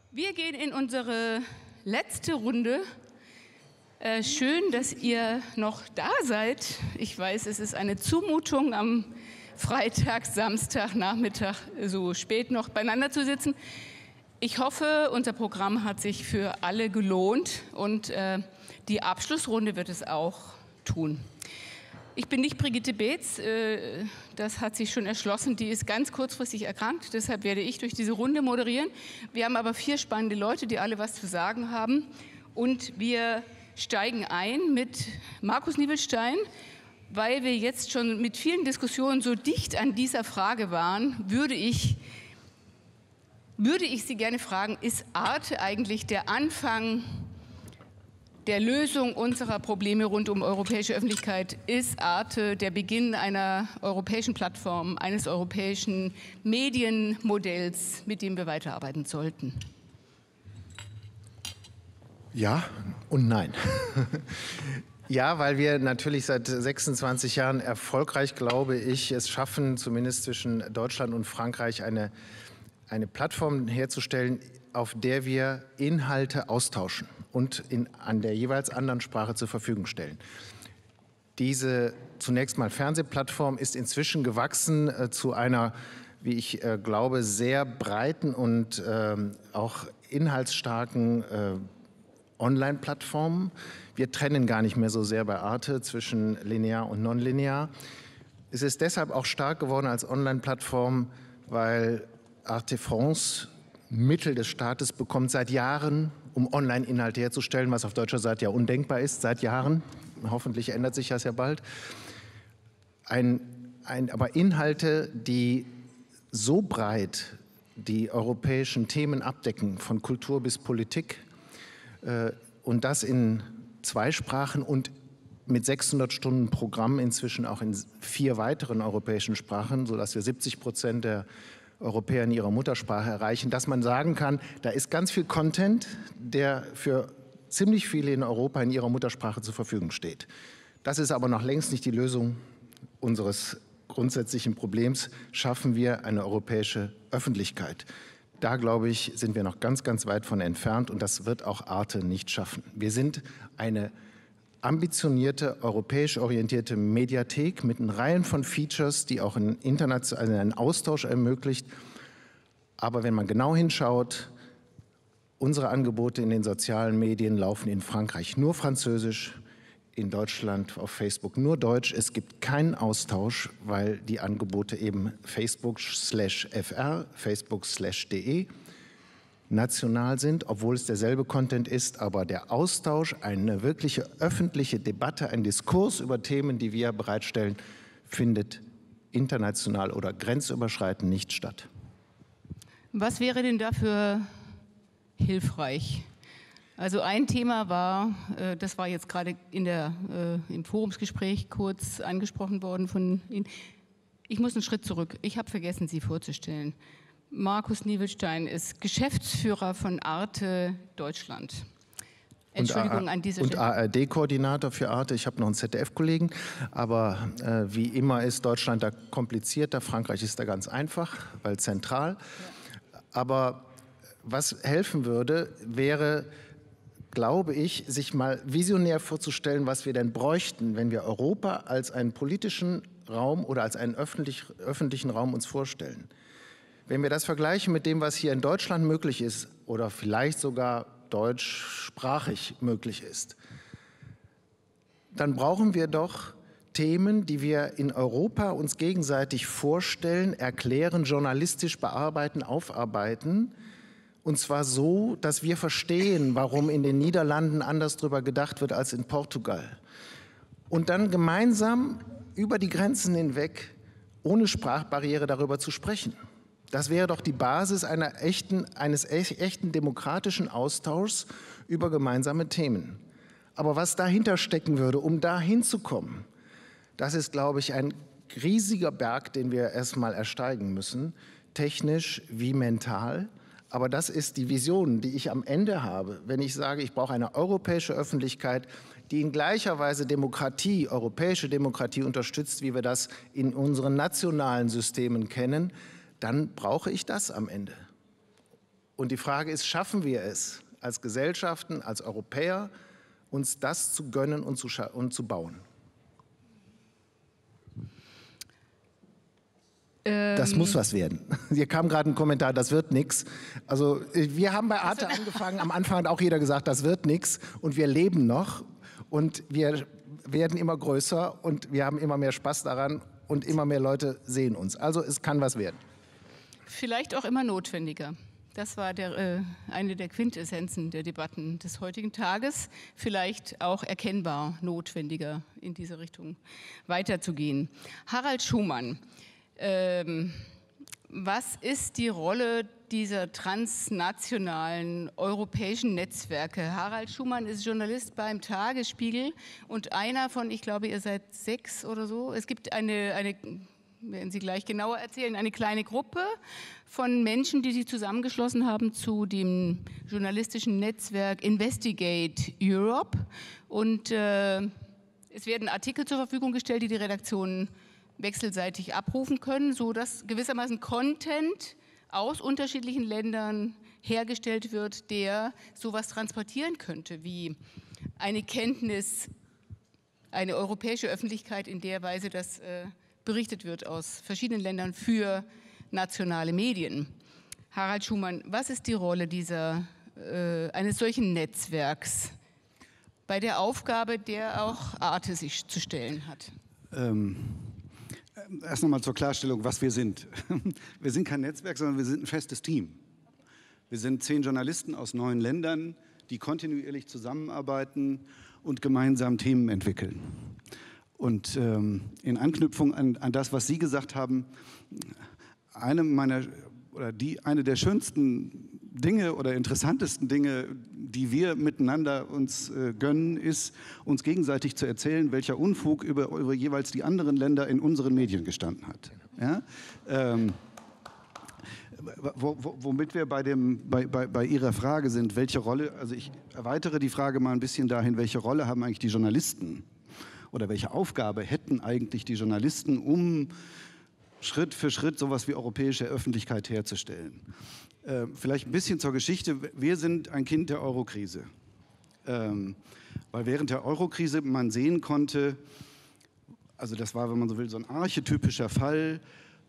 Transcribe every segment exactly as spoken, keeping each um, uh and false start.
Wir gehen in unsere letzte Runde. Äh, schön, dass ihr noch da seid. Ich weiß, es ist eine Zumutung, am Freitag, Samstag, Nachmittag so spät noch beieinander zu sitzen. Ich hoffe, unser Programm hat sich für alle gelohnt und äh, die Abschlussrunde wird es auch tun. Ich bin nicht Brigitte Beetz, äh, das hat sich schon erschlossen, die ist ganz kurzfristig erkrankt, deshalb werde ich durch diese Runde moderieren. Wir haben aber vier spannende Leute, die alle was zu sagen haben und wir steigen ein mit Markus Nievelstein, weil wir jetzt schon mit vielen Diskussionen so dicht an dieser Frage waren, würde ich, würde ich Sie gerne fragen, ist Arte eigentlich der Anfang der Lösung unserer Probleme rund um europäische Öffentlichkeit? Ist Arte der Beginn einer europäischen Plattform, eines europäischen Medienmodells, mit dem wir weiterarbeiten sollten? Ja und nein. Ja, weil wir natürlich seit sechsundzwanzig Jahren erfolgreich, glaube ich, es schaffen, zumindest zwischen Deutschland und Frankreich eine, eine Plattform herzustellen, auf der wir Inhalte austauschen und in, an der jeweils anderen Sprache zur Verfügung stellen. Diese zunächst mal Fernsehplattform ist inzwischen gewachsen äh, zu einer, wie ich äh, glaube, sehr breiten und äh, auch inhaltsstarken äh, Online-Plattform. Wir trennen gar nicht mehr so sehr bei Arte zwischen linear und nonlinear. Es ist deshalb auch stark geworden als Online-Plattform, weil Arte France Mittel des Staates bekommt seit Jahren, um Online-Inhalte herzustellen, was auf deutscher Seite ja undenkbar ist, seit Jahren. Hoffentlich ändert sich das ja bald. Ein, ein, aber Inhalte, die so breit die europäischen Themen abdecken, von Kultur bis Politik, und das in zwei Sprachen und mit sechshundert Stunden Programm inzwischen auch in vier weiteren europäischen Sprachen, sodass wir siebzig Prozent der Europäer in ihrer Muttersprache erreichen, dass man sagen kann, da ist ganz viel Content, der für ziemlich viele in Europa in ihrer Muttersprache zur Verfügung steht. Das ist aber noch längst nicht die Lösung unseres grundsätzlichen Problems. Schaffen wir eine europäische Öffentlichkeit? Da, glaube ich, sind wir noch ganz, ganz weit von entfernt und das wird auch Arte nicht schaffen. Wir sind eine ambitionierte, europäisch orientierte Mediathek mit einer Reihe von Features, die auch einen, internationalen, also einen Austausch ermöglicht. Aber wenn man genau hinschaut, unsere Angebote in den sozialen Medien laufen in Frankreich nur Französisch, in Deutschland auf Facebook nur Deutsch. Es gibt keinen Austausch, weil die Angebote eben Facebook slash F R, Facebook slash de national sind, obwohl es derselbe Content ist, aber der Austausch, eine wirkliche öffentliche Debatte, ein Diskurs über Themen, die wir bereitstellen, findet international oder grenzüberschreitend nicht statt. Was wäre denn dafür hilfreich? Also ein Thema war, das war jetzt gerade in der, im Forumsgespräch kurz angesprochen worden von Ihnen. Ich muss einen Schritt zurück. Ich habe vergessen, Sie vorzustellen. Markus Nievelstein ist Geschäftsführer von Arte Deutschland. Entschuldigung an dieser Stelle. Und A R D-Koordinator für Arte. Ich habe noch einen Z D F-Kollegen. Aber äh, wie immer ist Deutschland da komplizierter. Frankreich ist da ganz einfach, weil zentral. Ja. Aber was helfen würde, wäre, glaube ich, sich mal visionär vorzustellen, was wir denn bräuchten, wenn wir Europa als einen politischen Raum oder als einen öffentlich, öffentlichen Raum uns vorstellen. Wenn wir das vergleichen mit dem, was hier in Deutschland möglich ist oder vielleicht sogar deutschsprachig möglich ist, dann brauchen wir doch Themen, die wir in Europa uns gegenseitig vorstellen, erklären, journalistisch bearbeiten, aufarbeiten. Und zwar so, dass wir verstehen, warum in den Niederlanden anders darüber gedacht wird als in Portugal. Und dann gemeinsam über die Grenzen hinweg, ohne Sprachbarriere darüber zu sprechen. Das wäre doch die Basis einer echten, eines echten demokratischen Austauschs über gemeinsame Themen. Aber was dahinter stecken würde, um da hinzukommen, das ist, glaube ich, ein riesiger Berg, den wir erstmal ersteigen müssen, technisch wie mental. Aber das ist die Vision, die ich am Ende habe, wenn ich sage, ich brauche eine europäische Öffentlichkeit, die in gleicher Weise Demokratie, europäische Demokratie unterstützt, wie wir das in unseren nationalen Systemen kennen, dann brauche ich das am Ende. Und die Frage ist, schaffen wir es als Gesellschaften, als Europäer, uns das zu gönnen und zu, und zu bauen? Das muss was werden. Hier kam gerade ein Kommentar, das wird nichts. Also wir haben bei Arte angefangen, am Anfang hat auch jeder gesagt, das wird nichts und wir leben noch und wir werden immer größer und wir haben immer mehr Spaß daran und immer mehr Leute sehen uns. Also es kann was werden. Vielleicht auch immer notwendiger. Das war der, äh, eine der Quintessenzen der Debatten des heutigen Tages. Vielleicht auch erkennbar notwendiger, in diese Richtung weiterzugehen. Harald Schumann. Ähm, was ist die Rolle dieser transnationalen europäischen Netzwerke? Harald Schumann ist Journalist beim Tagesspiegel und einer von, ich glaube, ihr seid sechs oder so. Es gibt eine, eine, werden Sie gleich genauer erzählen, eine kleine Gruppe von Menschen, die sich zusammengeschlossen haben zu dem journalistischen Netzwerk Investigate Europe. Und äh, es werden Artikel zur Verfügung gestellt, die die Redaktionen wechselseitig abrufen können, sodass gewissermaßen Content aus unterschiedlichen Ländern hergestellt wird, der sowas transportieren könnte, wie eine Kenntnis, eine europäische Öffentlichkeit in der Weise, dass äh, berichtet wird aus verschiedenen Ländern für nationale Medien. Harald Schumann, was ist die Rolle dieser, äh, eines solchen Netzwerks bei der Aufgabe, der auch Arte sich zu stellen hat? Ähm. Erst nochmal zur Klarstellung, was wir sind. Wir sind kein Netzwerk, sondern wir sind ein festes Team. Wir sind zehn Journalisten aus neun Ländern, die kontinuierlich zusammenarbeiten und gemeinsam Themen entwickeln. Und ähm, in Anknüpfung an, an das, was Sie gesagt haben, eine meiner oder die eine der schönsten Dinge oder interessantesten Dinge, die wir miteinander uns äh, gönnen, ist, uns gegenseitig zu erzählen, welcher Unfug über, über jeweils die anderen Länder in unseren Medien gestanden hat. Ja? Ähm, wo, wo, womit wir bei, dem, bei, bei, bei Ihrer Frage sind, welche Rolle, also ich erweitere die Frage mal ein bisschen dahin, welche Rolle haben eigentlich die Journalisten oder welche Aufgabe hätten eigentlich die Journalisten, um Schritt für Schritt sowas wie europäische Öffentlichkeit herzustellen. Äh, vielleicht ein bisschen zur Geschichte. Wir sind ein Kind der Eurokrise. Ähm, weil während der Eurokrise man sehen konnte, also das war, wenn man so will, so ein archetypischer Fall,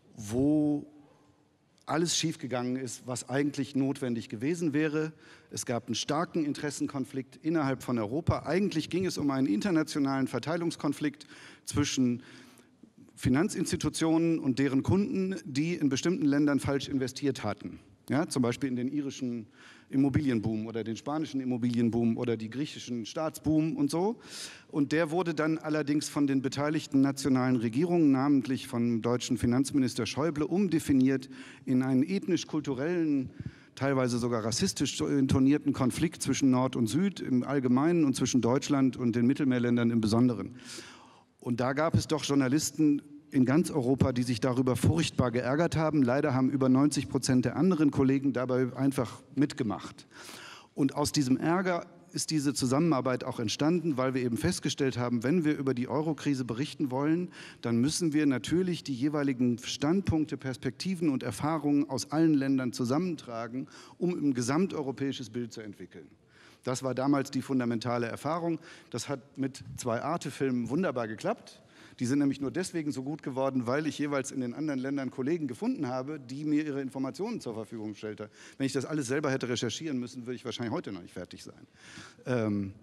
wo alles schiefgegangen ist, was eigentlich notwendig gewesen wäre. Es gab einen starken Interessenkonflikt innerhalb von Europa. Eigentlich ging es um einen internationalen Verteilungskonflikt zwischen Finanzinstitutionen und deren Kunden, die in bestimmten Ländern falsch investiert hatten. Ja, zum Beispiel in den irischen Immobilienboom oder den spanischen Immobilienboom oder die griechischen Staatsboom und so. Und der wurde dann allerdings von den beteiligten nationalen Regierungen, namentlich vom deutschen Finanzminister Schäuble, umdefiniert in einen ethnisch-kulturellen, teilweise sogar rassistisch intonierten Konflikt zwischen Nord und Süd im Allgemeinen und zwischen Deutschland und den Mittelmeerländern im Besonderen. Und da gab es doch Journalisten in ganz Europa, die sich darüber furchtbar geärgert haben. Leider haben über neunzig Prozent der anderen Kollegen dabei einfach mitgemacht. Und aus diesem Ärger ist diese Zusammenarbeit auch entstanden, weil wir eben festgestellt haben, wenn wir über die Eurokrise berichten wollen, dann müssen wir natürlich die jeweiligen Standpunkte, Perspektiven und Erfahrungen aus allen Ländern zusammentragen, um ein gesamteuropäisches Bild zu entwickeln. Das war damals die fundamentale Erfahrung. Das hat mit zwei Arte-Filmen wunderbar geklappt. Die sind nämlich nur deswegen so gut geworden, weil ich jeweils in den anderen Ländern Kollegen gefunden habe, die mir ihre Informationen zur Verfügung stellten. Wenn ich das alles selber hätte recherchieren müssen, würde ich wahrscheinlich heute noch nicht fertig sein. Ähm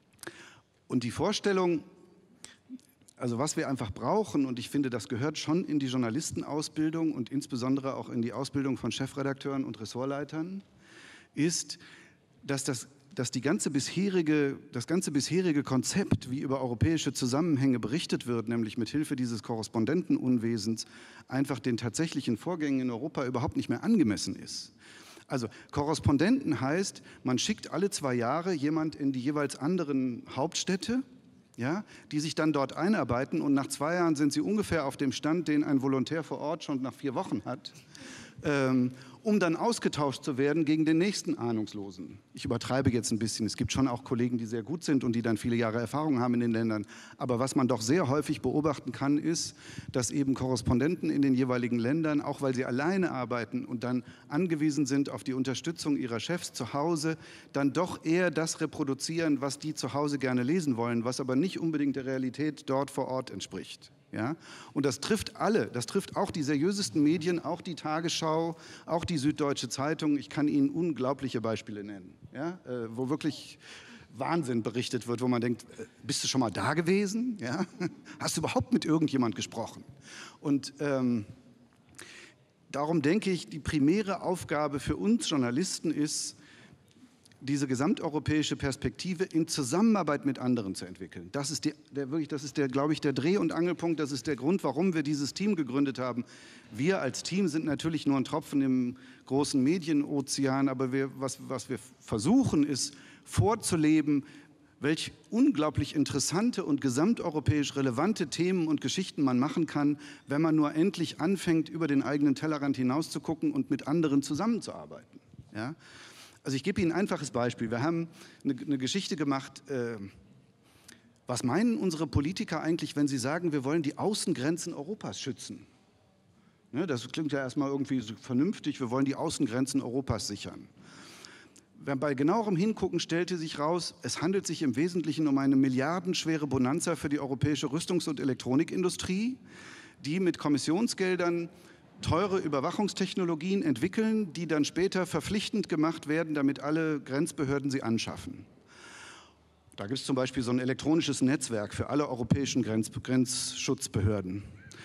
und die Vorstellung, also was wir einfach brauchen, und ich finde, das gehört schon in die Journalistenausbildung und insbesondere auch in die Ausbildung von Chefredakteuren und Ressortleitern, ist, dass das dass die ganze bisherige, das ganze bisherige Konzept, wie über europäische Zusammenhänge berichtet wird, nämlich mit Hilfe dieses Korrespondentenunwesens, einfach den tatsächlichen Vorgängen in Europa überhaupt nicht mehr angemessen ist. Also Korrespondenten heißt, man schickt alle zwei Jahre jemand in die jeweils anderen Hauptstädte, ja, die sich dann dort einarbeiten und nach zwei Jahren sind sie ungefähr auf dem Stand, den ein Volontär vor Ort schon nach vier Wochen hat. ähm, um dann ausgetauscht zu werden gegen den nächsten Ahnungslosen. Ich übertreibe jetzt ein bisschen. Es gibt schon auch Kollegen, die sehr gut sind und die dann viele Jahre Erfahrung haben in den Ländern. Aber was man doch sehr häufig beobachten kann, ist, dass eben Korrespondenten in den jeweiligen Ländern, auch weil sie alleine arbeiten und dann angewiesen sind auf die Unterstützung ihrer Chefs zu Hause, dann doch eher das reproduzieren, was die zu Hause gerne lesen wollen, was aber nicht unbedingt der Realität dort vor Ort entspricht. Ja? Und das trifft alle, das trifft auch die seriösesten Medien, auch die Tagesschau, auch die Süddeutsche Zeitung. Ich kann Ihnen unglaubliche Beispiele nennen, ja? äh, wo wirklich Wahnsinn berichtet wird, wo man denkt, äh, bist du schon mal da gewesen? Ja? Hast du überhaupt mit irgendjemand gesprochen? Und ähm, darum denke ich, die primäre Aufgabe für uns Journalisten ist, diese gesamteuropäische Perspektive in Zusammenarbeit mit anderen zu entwickeln. Das ist, der, der, wirklich, das ist der, glaube ich, der Dreh- und Angelpunkt. Das ist der Grund, warum wir dieses Team gegründet haben. Wir als Team sind natürlich nur ein Tropfen im großen Medienozean, aber wir, was, was wir versuchen, ist vorzuleben, welch unglaublich interessante und gesamteuropäisch relevante Themen und Geschichten man machen kann, wenn man nur endlich anfängt, über den eigenen Tellerrand hinaus zu gucken und mit anderen zusammenzuarbeiten. Ja? Also ich gebe Ihnen ein einfaches Beispiel. Wir haben eine, eine Geschichte gemacht. Äh, was meinen unsere Politiker eigentlich, wenn sie sagen, wir wollen die Außengrenzen Europas schützen? Ne, das klingt ja erstmal irgendwie so vernünftig, wir wollen die Außengrenzen Europas sichern. Bei genauerem Hingucken stellte sich raus, es handelt sich im Wesentlichen um eine milliardenschwere Bonanza für die europäische Rüstungs- und Elektronikindustrie, die mit Kommissionsgeldern teure Überwachungstechnologien entwickeln, die dann später verpflichtend gemacht werden, damit alle Grenzbehörden sie anschaffen. Da gibt es zum Beispiel so ein elektronisches Netzwerk für alle europäischen Grenz Grenzschutzbehörden.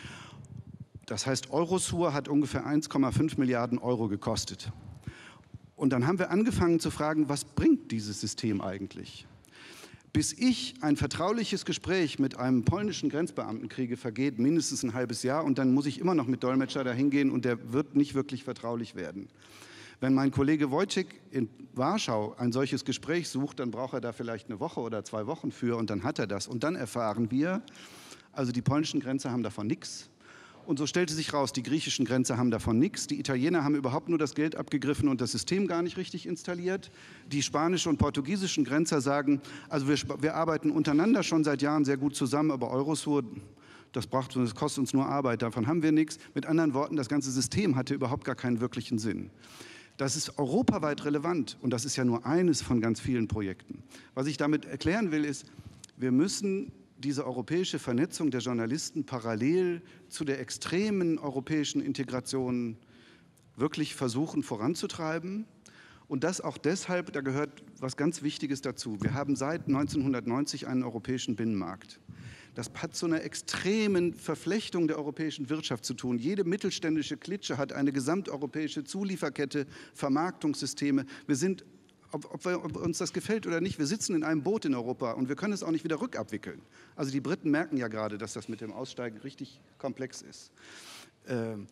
Das heißt, Eurosur hat ungefähr eins Komma fünf Milliarden Euro gekostet. Und dann haben wir angefangen zu fragen, was bringt dieses System eigentlich? Bis ich ein vertrauliches Gespräch mit einem polnischen Grenzbeamten kriege, vergeht mindestens ein halbes Jahr und dann muss ich immer noch mit Dolmetscher dahin gehen und der wird nicht wirklich vertraulich werden. Wenn mein Kollege Wojciech in Warschau ein solches Gespräch sucht, dann braucht er da vielleicht eine Woche oder zwei Wochen für und dann hat er das. Und dann erfahren wir, also die polnischen Grenzer haben davon nichts. Und so stellte sich raus, die griechischen Grenzer haben davon nichts. Die Italiener haben überhaupt nur das Geld abgegriffen und das System gar nicht richtig installiert. Die spanischen und portugiesischen Grenzer sagen, also wir, wir arbeiten untereinander schon seit Jahren sehr gut zusammen, aber Eurosur, das, braucht, das kostet uns nur Arbeit, davon haben wir nichts. Mit anderen Worten, das ganze System hatte überhaupt gar keinen wirklichen Sinn. Das ist europaweit relevant und das ist ja nur eines von ganz vielen Projekten. Was ich damit erklären will, ist, wir müssen diese europäische Vernetzung der Journalisten parallel zu der extremen europäischen Integration wirklich versuchen voranzutreiben. Und das auch deshalb, da gehört was ganz Wichtiges dazu. Wir haben seit neunzehnhundertneunzig einen europäischen Binnenmarkt. Das hat zu einer extremen Verflechtung der europäischen Wirtschaft zu tun. Jede mittelständische Klitsche hat eine gesamteuropäische Zulieferkette, Vermarktungssysteme. Wir sind Ob, ob, wir, ob uns das gefällt oder nicht, wir sitzen in einem Boot in Europa und wir können es auch nicht wieder rückabwickeln. Also die Briten merken ja gerade, dass das mit dem Aussteigen richtig komplex ist. Ähm,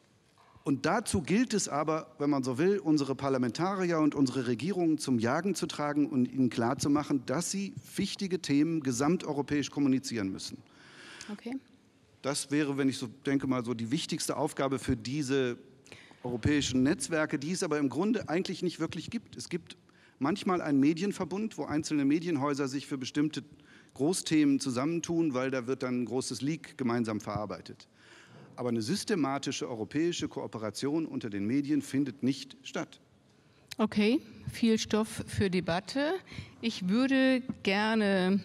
und dazu gilt es aber, wenn man so will, unsere Parlamentarier und unsere Regierungen zum Jagen zu tragen und ihnen klarzumachen, dass sie wichtige Themen gesamteuropäisch kommunizieren müssen. Okay. Das wäre, wenn ich so denke, mal so die wichtigste Aufgabe für diese europäischen Netzwerke, die es aber im Grunde eigentlich nicht wirklich gibt. Es gibt manchmal einen Medienverbund, wo einzelne Medienhäuser sich für bestimmte Großthemen zusammentun, weil da wird dann ein großes Leak gemeinsam verarbeitet. Aber eine systematische europäische Kooperation unter den Medien findet nicht statt. Okay, viel Stoff für Debatte. Ich würde gerne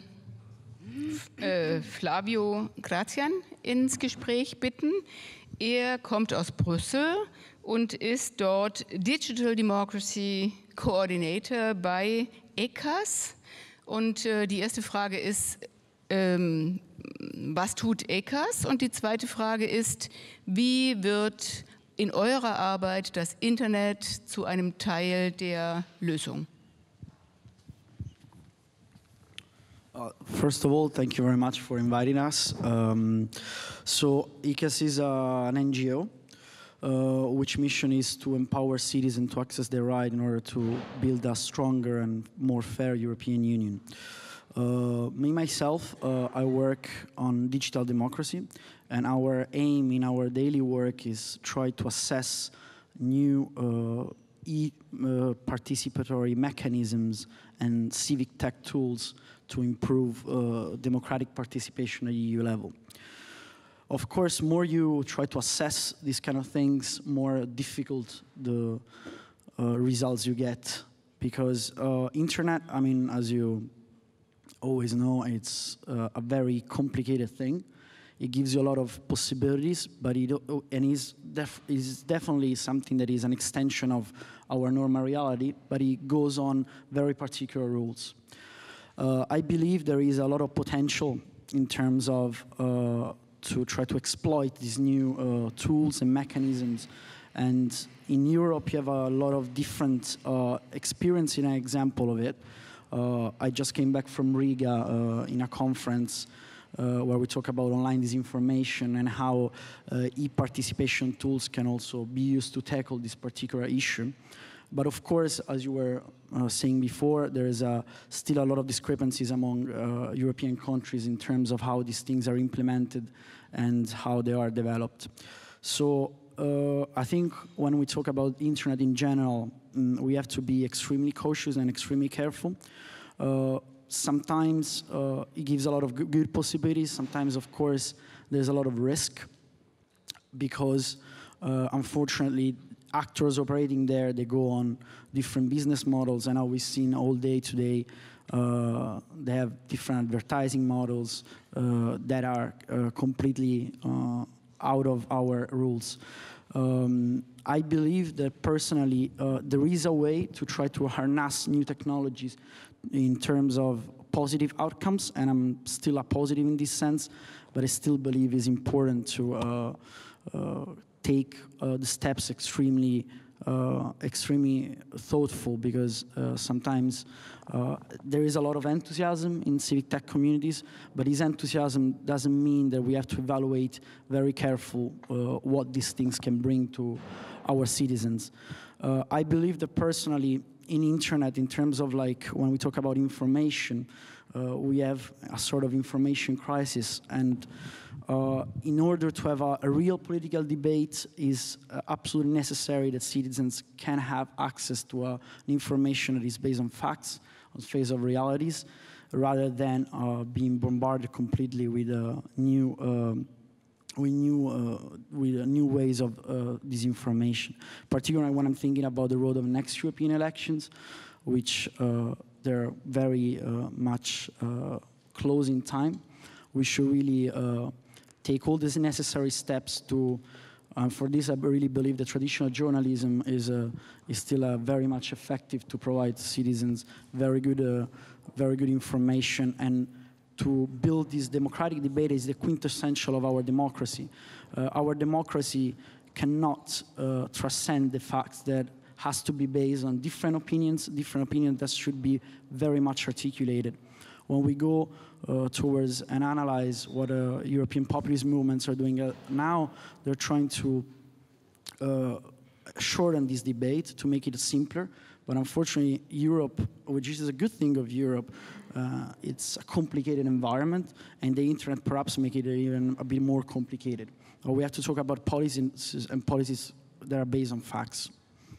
äh, Flavio Grazian ins Gespräch bitten. Er kommt aus Brüssel und ist dort Digital Democracy Coordinator bei E C A S. Und äh, die erste Frage ist, ähm, was tut E C A S? Und die zweite Frage ist, wie wird in eurer Arbeit das Internet zu einem Teil der Lösung? Uh, first of all, thank you very much for inviting us. Um, so E C A S is uh, an N G O, uh, which mission is to empower citizens to access their right in order to build a stronger and more fair European Union. Uh, me, myself, uh, I work on digital democracy, and our aim in our daily work is try to assess new uh, e-participatory uh, mechanisms and civic tech tools to improve uh, democratic participation at E U level. Of course, more you try to assess these kind of things, more difficult the uh, results you get. Because uh, internet, I mean, as you always know, it's uh, a very complicated thing. It gives you a lot of possibilities, but it and is def is definitely something that is an extension of our normal reality, but it goes on very particular rules. Uh, I believe there is a lot of potential in terms of uh, to try to exploit these new uh, tools and mechanisms. And in Europe, you have a lot of different uh, experience in an example of it. Uh, I just came back from Riga uh, in a conference uh, where we talk about online disinformation and how uh, e-participation tools can also be used to tackle this particular issue. But of course, as you were uh, saying before, there is uh, still a lot of discrepancies among uh, European countries in terms of how these things are implemented and how they are developed. So uh, I think when we talk about internet in general, um, we have to be extremely cautious and extremely careful. Uh, sometimes uh, it gives a lot of good possibilities. Sometimes, of course, there's a lot of risk because, uh, unfortunately, actors operating there, they go on different business models, and how we've seen all day today, uh, they have different advertising models uh, that are uh, completely uh, out of our rules. Um, I believe that personally, uh, there is a way to try to harness new technologies in terms of positive outcomes, and I'm still a positive in this sense, but I still believe it's important to uh, uh, take uh, the steps extremely, uh, extremely thoughtful, because uh, sometimes uh, there is a lot of enthusiasm in civic tech communities, but this enthusiasm doesn't mean that we have to evaluate very careful uh, what these things can bring to our citizens. Uh, I believe that personally in internet, in terms of like when we talk about information, uh, we have a sort of information crisis, and Uh, in order to have a, a real political debate, is uh, absolutely necessary that citizens can have access to uh, information that is based on facts, on the face of realities, rather than uh, being bombarded completely with uh, new, um, with new, uh, with uh, new ways of uh, disinformation. Particularly when I'm thinking about the road of next European elections, which uh, they're very uh, much uh, close in time. We should really uh, take all these necessary steps to, uh, for this I really believe that traditional journalism is, uh, is still uh, very much effective to provide citizens very good, uh, very good information, and to build this democratic debate is the quintessential of our democracy. Uh, our democracy cannot uh, transcend the fact that has to be based on different opinions, different opinions that should be very much articulated. When we go uh, towards and analyze what uh, European populist movements are doing uh, now, they're trying to uh, shorten this debate to make it simpler. But unfortunately, Europe, which is a good thing of Europe, uh, it's a complicated environment, and the internet perhaps make it even a bit more complicated. Or we have to talk about policies and policies that are based on facts.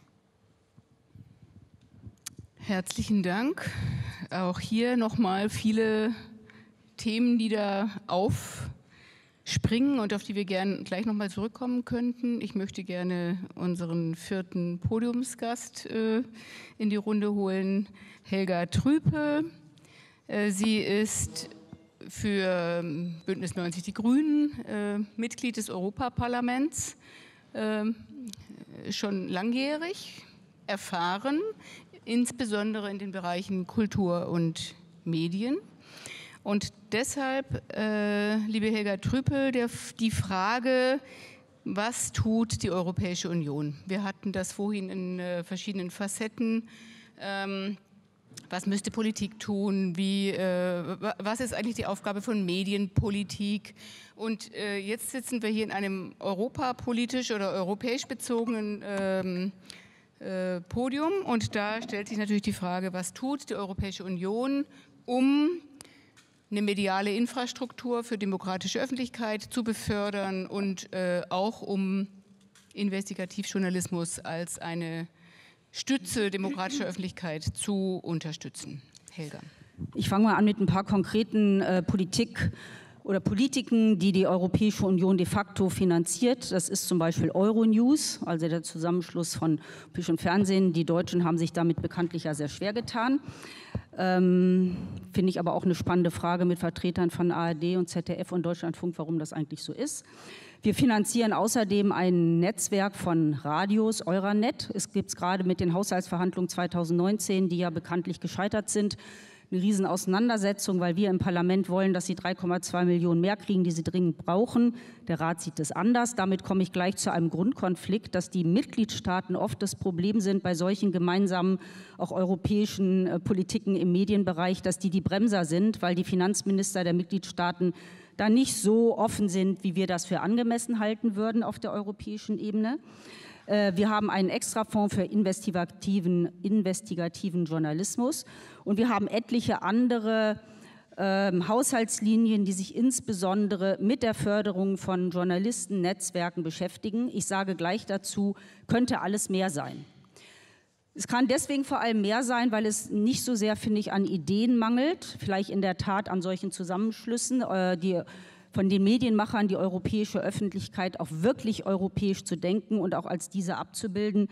Herzlichen Dank. Auch hier nochmal viele Themen, die da aufspringen und auf die wir gerne gleich nochmal zurückkommen könnten. Ich möchte gerne unseren vierten Podiumsgast äh, in die Runde holen, Helga Trüpel. Äh, sie ist für Bündnis neunzig Die Grünen äh, Mitglied des Europaparlaments, äh, schon langjährig, erfahren, insbesondere in den Bereichen Kultur und Medien. Und deshalb, äh, liebe Helga Trüpel, der, die Frage, was tut die Europäische Union? Wir hatten das vorhin in äh, verschiedenen Facetten. Ähm, was müsste Politik tun? Wie, äh, was ist eigentlich die Aufgabe von Medienpolitik? Und äh, jetzt sitzen wir hier in einem europapolitisch oder europäisch bezogenen ähm, äh, Podium. Und da stellt sich natürlich die Frage, was tut die Europäische Union, um eine mediale Infrastruktur für demokratische Öffentlichkeit zu befördern und äh, auch um Investigativjournalismus als eine Stütze demokratischer Öffentlichkeit zu unterstützen? Helga. Ich fange mal an mit ein paar konkreten äh, Politik- oder Politiken, die die Europäische Union de facto finanziert. Das ist zum Beispiel Euronews, also der Zusammenschluss von europäischem Fernsehen. Die Deutschen haben sich damit bekanntlich ja sehr schwer getan. Ähm, finde ich aber auch eine spannende Frage mit Vertretern von A R D und Z D F und Deutschlandfunk, warum das eigentlich so ist. Wir finanzieren außerdem ein Netzwerk von Radios, Euranet. Es gibt es gerade mit den Haushaltsverhandlungen zweitausendneunzehn, die ja bekanntlich gescheitert sind, eine Riesenauseinandersetzung, weil wir im Parlament wollen, dass sie drei Komma zwei Millionen mehr kriegen, die sie dringend brauchen. Der Rat sieht es anders. Damit komme ich gleich zu einem Grundkonflikt, dass die Mitgliedstaaten oft das Problem sind bei solchen gemeinsamen, auch europäischen äh, Politiken im Medienbereich, dass die die Bremser sind, weil die Finanzminister der Mitgliedstaaten da nicht so offen sind, wie wir das für angemessen halten würden auf der europäischen Ebene. Wir haben einen Extrafonds für investigativen, investigativen Journalismus und wir haben etliche andere äh, Haushaltslinien, die sich insbesondere mit der Förderung von Journalistennetzwerken beschäftigen. Ich sage gleich dazu, könnte alles mehr sein. Es kann deswegen vor allem mehr sein, weil es nicht so sehr, finde ich, an Ideen mangelt, vielleicht in der Tat an solchen Zusammenschlüssen, äh, die von den Medienmachern die europäische Öffentlichkeit auch wirklich europäisch zu denken und auch als diese abzubilden.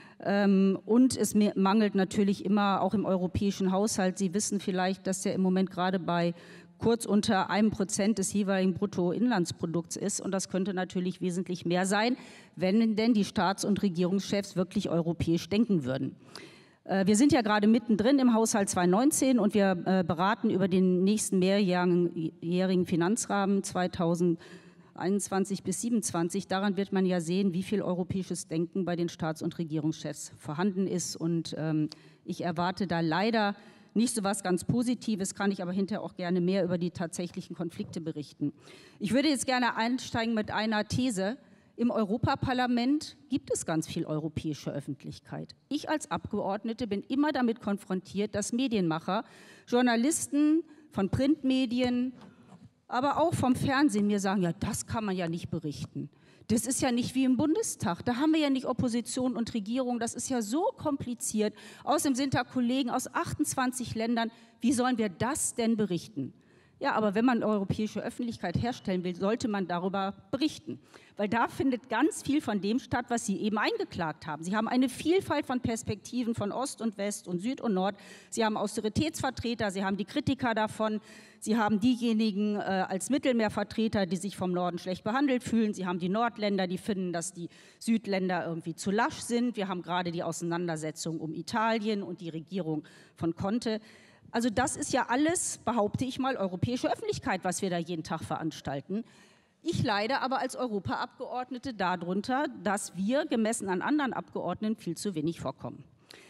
Und es mangelt natürlich immer auch im europäischen Haushalt. Sie wissen vielleicht, dass der im Moment gerade bei kurz unter einem Prozent des jeweiligen Bruttoinlandsprodukts ist. Und das könnte natürlich wesentlich mehr sein, wenn denn die Staats- und Regierungschefs wirklich europäisch denken würden. Wir sind ja gerade mittendrin im Haushalt zweitausendneunzehn und wir beraten über den nächsten mehrjährigen Finanzrahmen zweitausendeinundzwanzig bis siebenundzwanzig. Daran wird man ja sehen, wie viel europäisches Denken bei den Staats- und Regierungschefs vorhanden ist. Und ähm, ich erwarte da leider nicht so was ganz Positives, kann ich aber hinterher auch gerne mehr über die tatsächlichen Konflikte berichten. Ich würde jetzt gerne einsteigen mit einer These. Im Europaparlament gibt es ganz viel europäische Öffentlichkeit. Ich als Abgeordnete bin immer damit konfrontiert, dass Medienmacher, Journalisten von Printmedien, aber auch vom Fernsehen mir sagen, ja, das kann man ja nicht berichten. Das ist ja nicht wie im Bundestag. Da haben wir ja nicht Opposition und Regierung. Das ist ja so kompliziert. Außerdem sind da Kollegen aus achtundzwanzig Ländern. Wie sollen wir das denn berichten? Ja, aber wenn man europäische Öffentlichkeit herstellen will, sollte man darüber berichten. Weil da findet ganz viel von dem statt, was Sie eben eingeklagt haben. Sie haben eine Vielfalt von Perspektiven von Ost und West und Süd und Nord. Sie haben Austeritätsvertreter, Sie haben die Kritiker davon. Sie haben diejenigen äh, als Mittelmeervertreter, die sich vom Norden schlecht behandelt fühlen. Sie haben die Nordländer, die finden, dass die Südländer irgendwie zu lasch sind. Wir haben gerade die Auseinandersetzung um Italien und die Regierung von Conte. Also das ist ja alles, behaupte ich mal, europäische Öffentlichkeit, was wir da jeden Tag veranstalten. Ich leide aber als Europaabgeordnete darunter, dass wir gemessen an anderen Abgeordneten viel zu wenig vorkommen.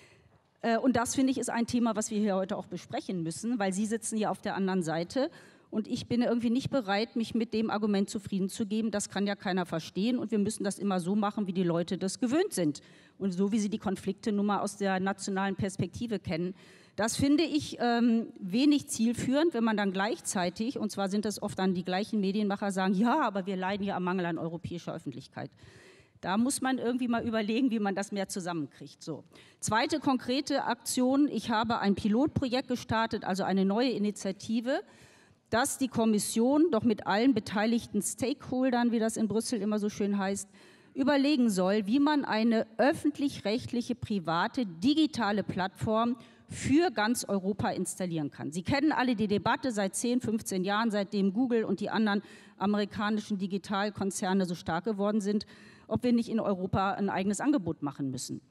Und das, finde ich, ist ein Thema, was wir hier heute auch besprechen müssen, weil Sie sitzen ja auf der anderen Seite und ich bin irgendwie nicht bereit, mich mit dem Argument zufrieden zu geben, das kann ja keiner verstehen und wir müssen das immer so machen, wie die Leute das gewöhnt sind und so, wie sie die Konflikte nun mal aus der nationalen Perspektive kennen. Das finde ich ähm, wenig zielführend, wenn man dann gleichzeitig, und zwar sind das oft dann die gleichen Medienmacher, sagen, ja, aber wir leiden ja am Mangel an europäischer Öffentlichkeit. Da muss man irgendwie mal überlegen, wie man das mehr zusammenkriegt. So. Zweite konkrete Aktion, ich habe ein Pilotprojekt gestartet, also eine neue Initiative, dass die Kommission doch mit allen beteiligten Stakeholdern, wie das in Brüssel immer so schön heißt, überlegen soll, wie man eine öffentlich-rechtliche, private, digitale Plattform für ganz Europa installieren kann. Sie kennen alle die Debatte seit zehn, fünfzehn Jahren, seitdem Google und die anderen amerikanischen Digitalkonzerne so stark geworden sind, ob wir nicht in Europa ein eigenes Angebot machen müssen.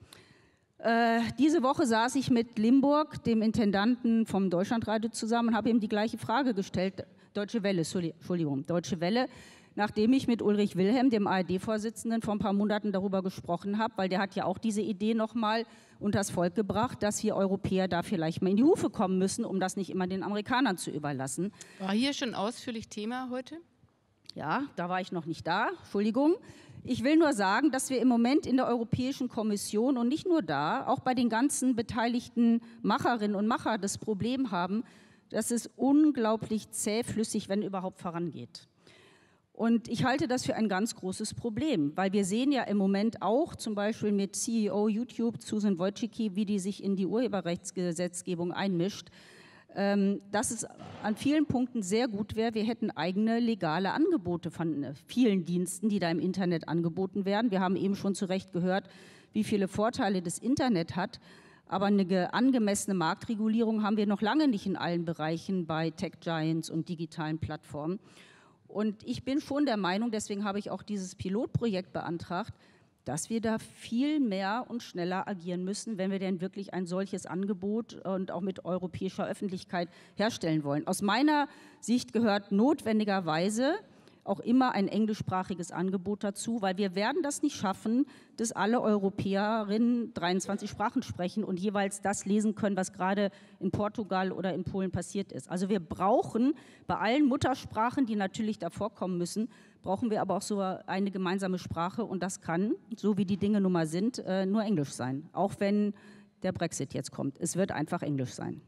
Äh, diese Woche saß ich mit Limburg, dem Intendanten vom Deutschlandradio, zusammen und habe ihm die gleiche Frage gestellt, Deutsche Welle, Entschuldigung, Deutsche Welle, nachdem ich mit Ulrich Wilhelm, dem A R D-Vorsitzenden, vor ein paar Monaten darüber gesprochen habe, weil der hat ja auch diese Idee nochmal unters Volk gebracht, dass wir Europäer da vielleicht mal in die Hufe kommen müssen, um das nicht immer den Amerikanern zu überlassen. War hier schon ausführlich Thema heute? Ja, da war ich noch nicht da, Entschuldigung. Ich will nur sagen, dass wir im Moment in der Europäischen Kommission und nicht nur da, auch bei den ganzen beteiligten Macherinnen und Machern das Problem haben, dass es unglaublich zähflüssig, wenn überhaupt, vorangeht. Und ich halte das für ein ganz großes Problem, weil wir sehen ja im Moment auch zum Beispiel mit C E O YouTube, Susan Wojcicki, wie die sich in die Urheberrechtsgesetzgebung einmischt, dass es an vielen Punkten sehr gut wäre, wir hätten eigene legale Angebote von vielen Diensten, die da im Internet angeboten werden. Wir haben eben schon zu Recht gehört, wie viele Vorteile das Internet hat, aber eine angemessene Marktregulierung haben wir noch lange nicht in allen Bereichen bei Tech-Giants und digitalen Plattformen. Und ich bin schon der Meinung, deswegen habe ich auch dieses Pilotprojekt beantragt, dass wir da viel mehr und schneller agieren müssen, wenn wir denn wirklich ein solches Angebot und auch mit europäischer Öffentlichkeit herstellen wollen. Aus meiner Sicht gehört notwendigerweise auch immer ein englischsprachiges Angebot dazu, weil wir werden das nicht schaffen, dass alle Europäerinnen dreiundzwanzig Sprachen sprechen und jeweils das lesen können, was gerade in Portugal oder in Polen passiert ist. Also wir brauchen bei allen Muttersprachen, die natürlich davor kommen müssen, brauchen wir aber auch so eine gemeinsame Sprache und das kann, so wie die Dinge nun mal sind, nur Englisch sein. Auch wenn der Brexit jetzt kommt. Es wird einfach Englisch sein.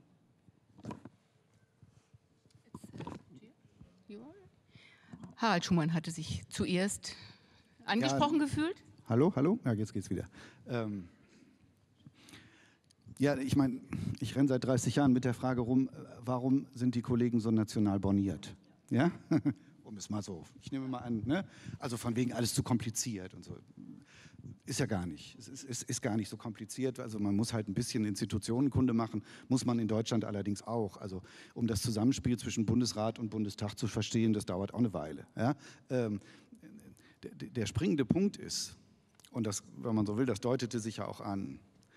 Harald Schumann hatte sich zuerst angesprochen ja, gefühlt. Hallo, hallo? Ja, jetzt geht's wieder. Ähm, ja, ich meine, ich renne seit dreißig Jahren mit der Frage rum, warum sind die Kollegen so national borniert? Ja? Um es mal so, ich nehme mal an, ne? Also von wegen alles zu kompliziert und so. Ist ja gar nicht. Es ist, ist, ist gar nicht so kompliziert. Also man muss halt ein bisschen Institutionenkunde machen, muss man in Deutschland allerdings auch. Also um das Zusammenspiel zwischen Bundesrat und Bundestag zu verstehen, das dauert auch eine Weile. Ja? Ähm, der, der springende Punkt ist, und das, wenn man so will, das deutete sich ja auch an,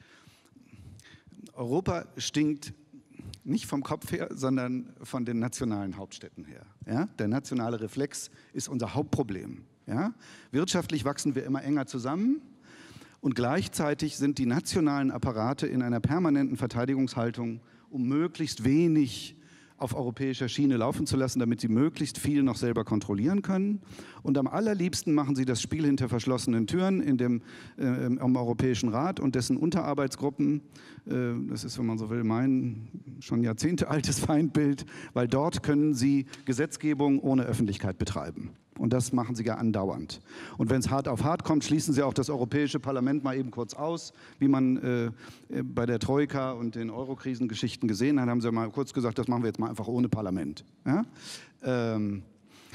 Europa stinkt nicht vom Kopf her, sondern von den nationalen Hauptstädten her. Ja? Der nationale Reflex ist unser Hauptproblem. Ja? Wirtschaftlich wachsen wir immer enger zusammen und gleichzeitig sind die nationalen Apparate in einer permanenten Verteidigungshaltung, um möglichst wenig auf europäischer Schiene laufen zu lassen, damit sie möglichst viel noch selber kontrollieren können. Und am allerliebsten machen sie das Spiel hinter verschlossenen Türen in dem, äh, im Europäischen Rat und dessen Unterarbeitsgruppen. Äh, das ist, wenn man so will, mein schon jahrzehntealtes Feindbild, weil dort können sie Gesetzgebung ohne Öffentlichkeit betreiben. Und das machen sie ja andauernd. Und wenn es hart auf hart kommt, schließen sie auch das Europäische Parlament mal eben kurz aus. Wie man äh, bei der Troika und den Eurokrisengeschichten gesehen hat, haben sie mal kurz gesagt, das machen wir jetzt mal einfach ohne Parlament. Ja? Ähm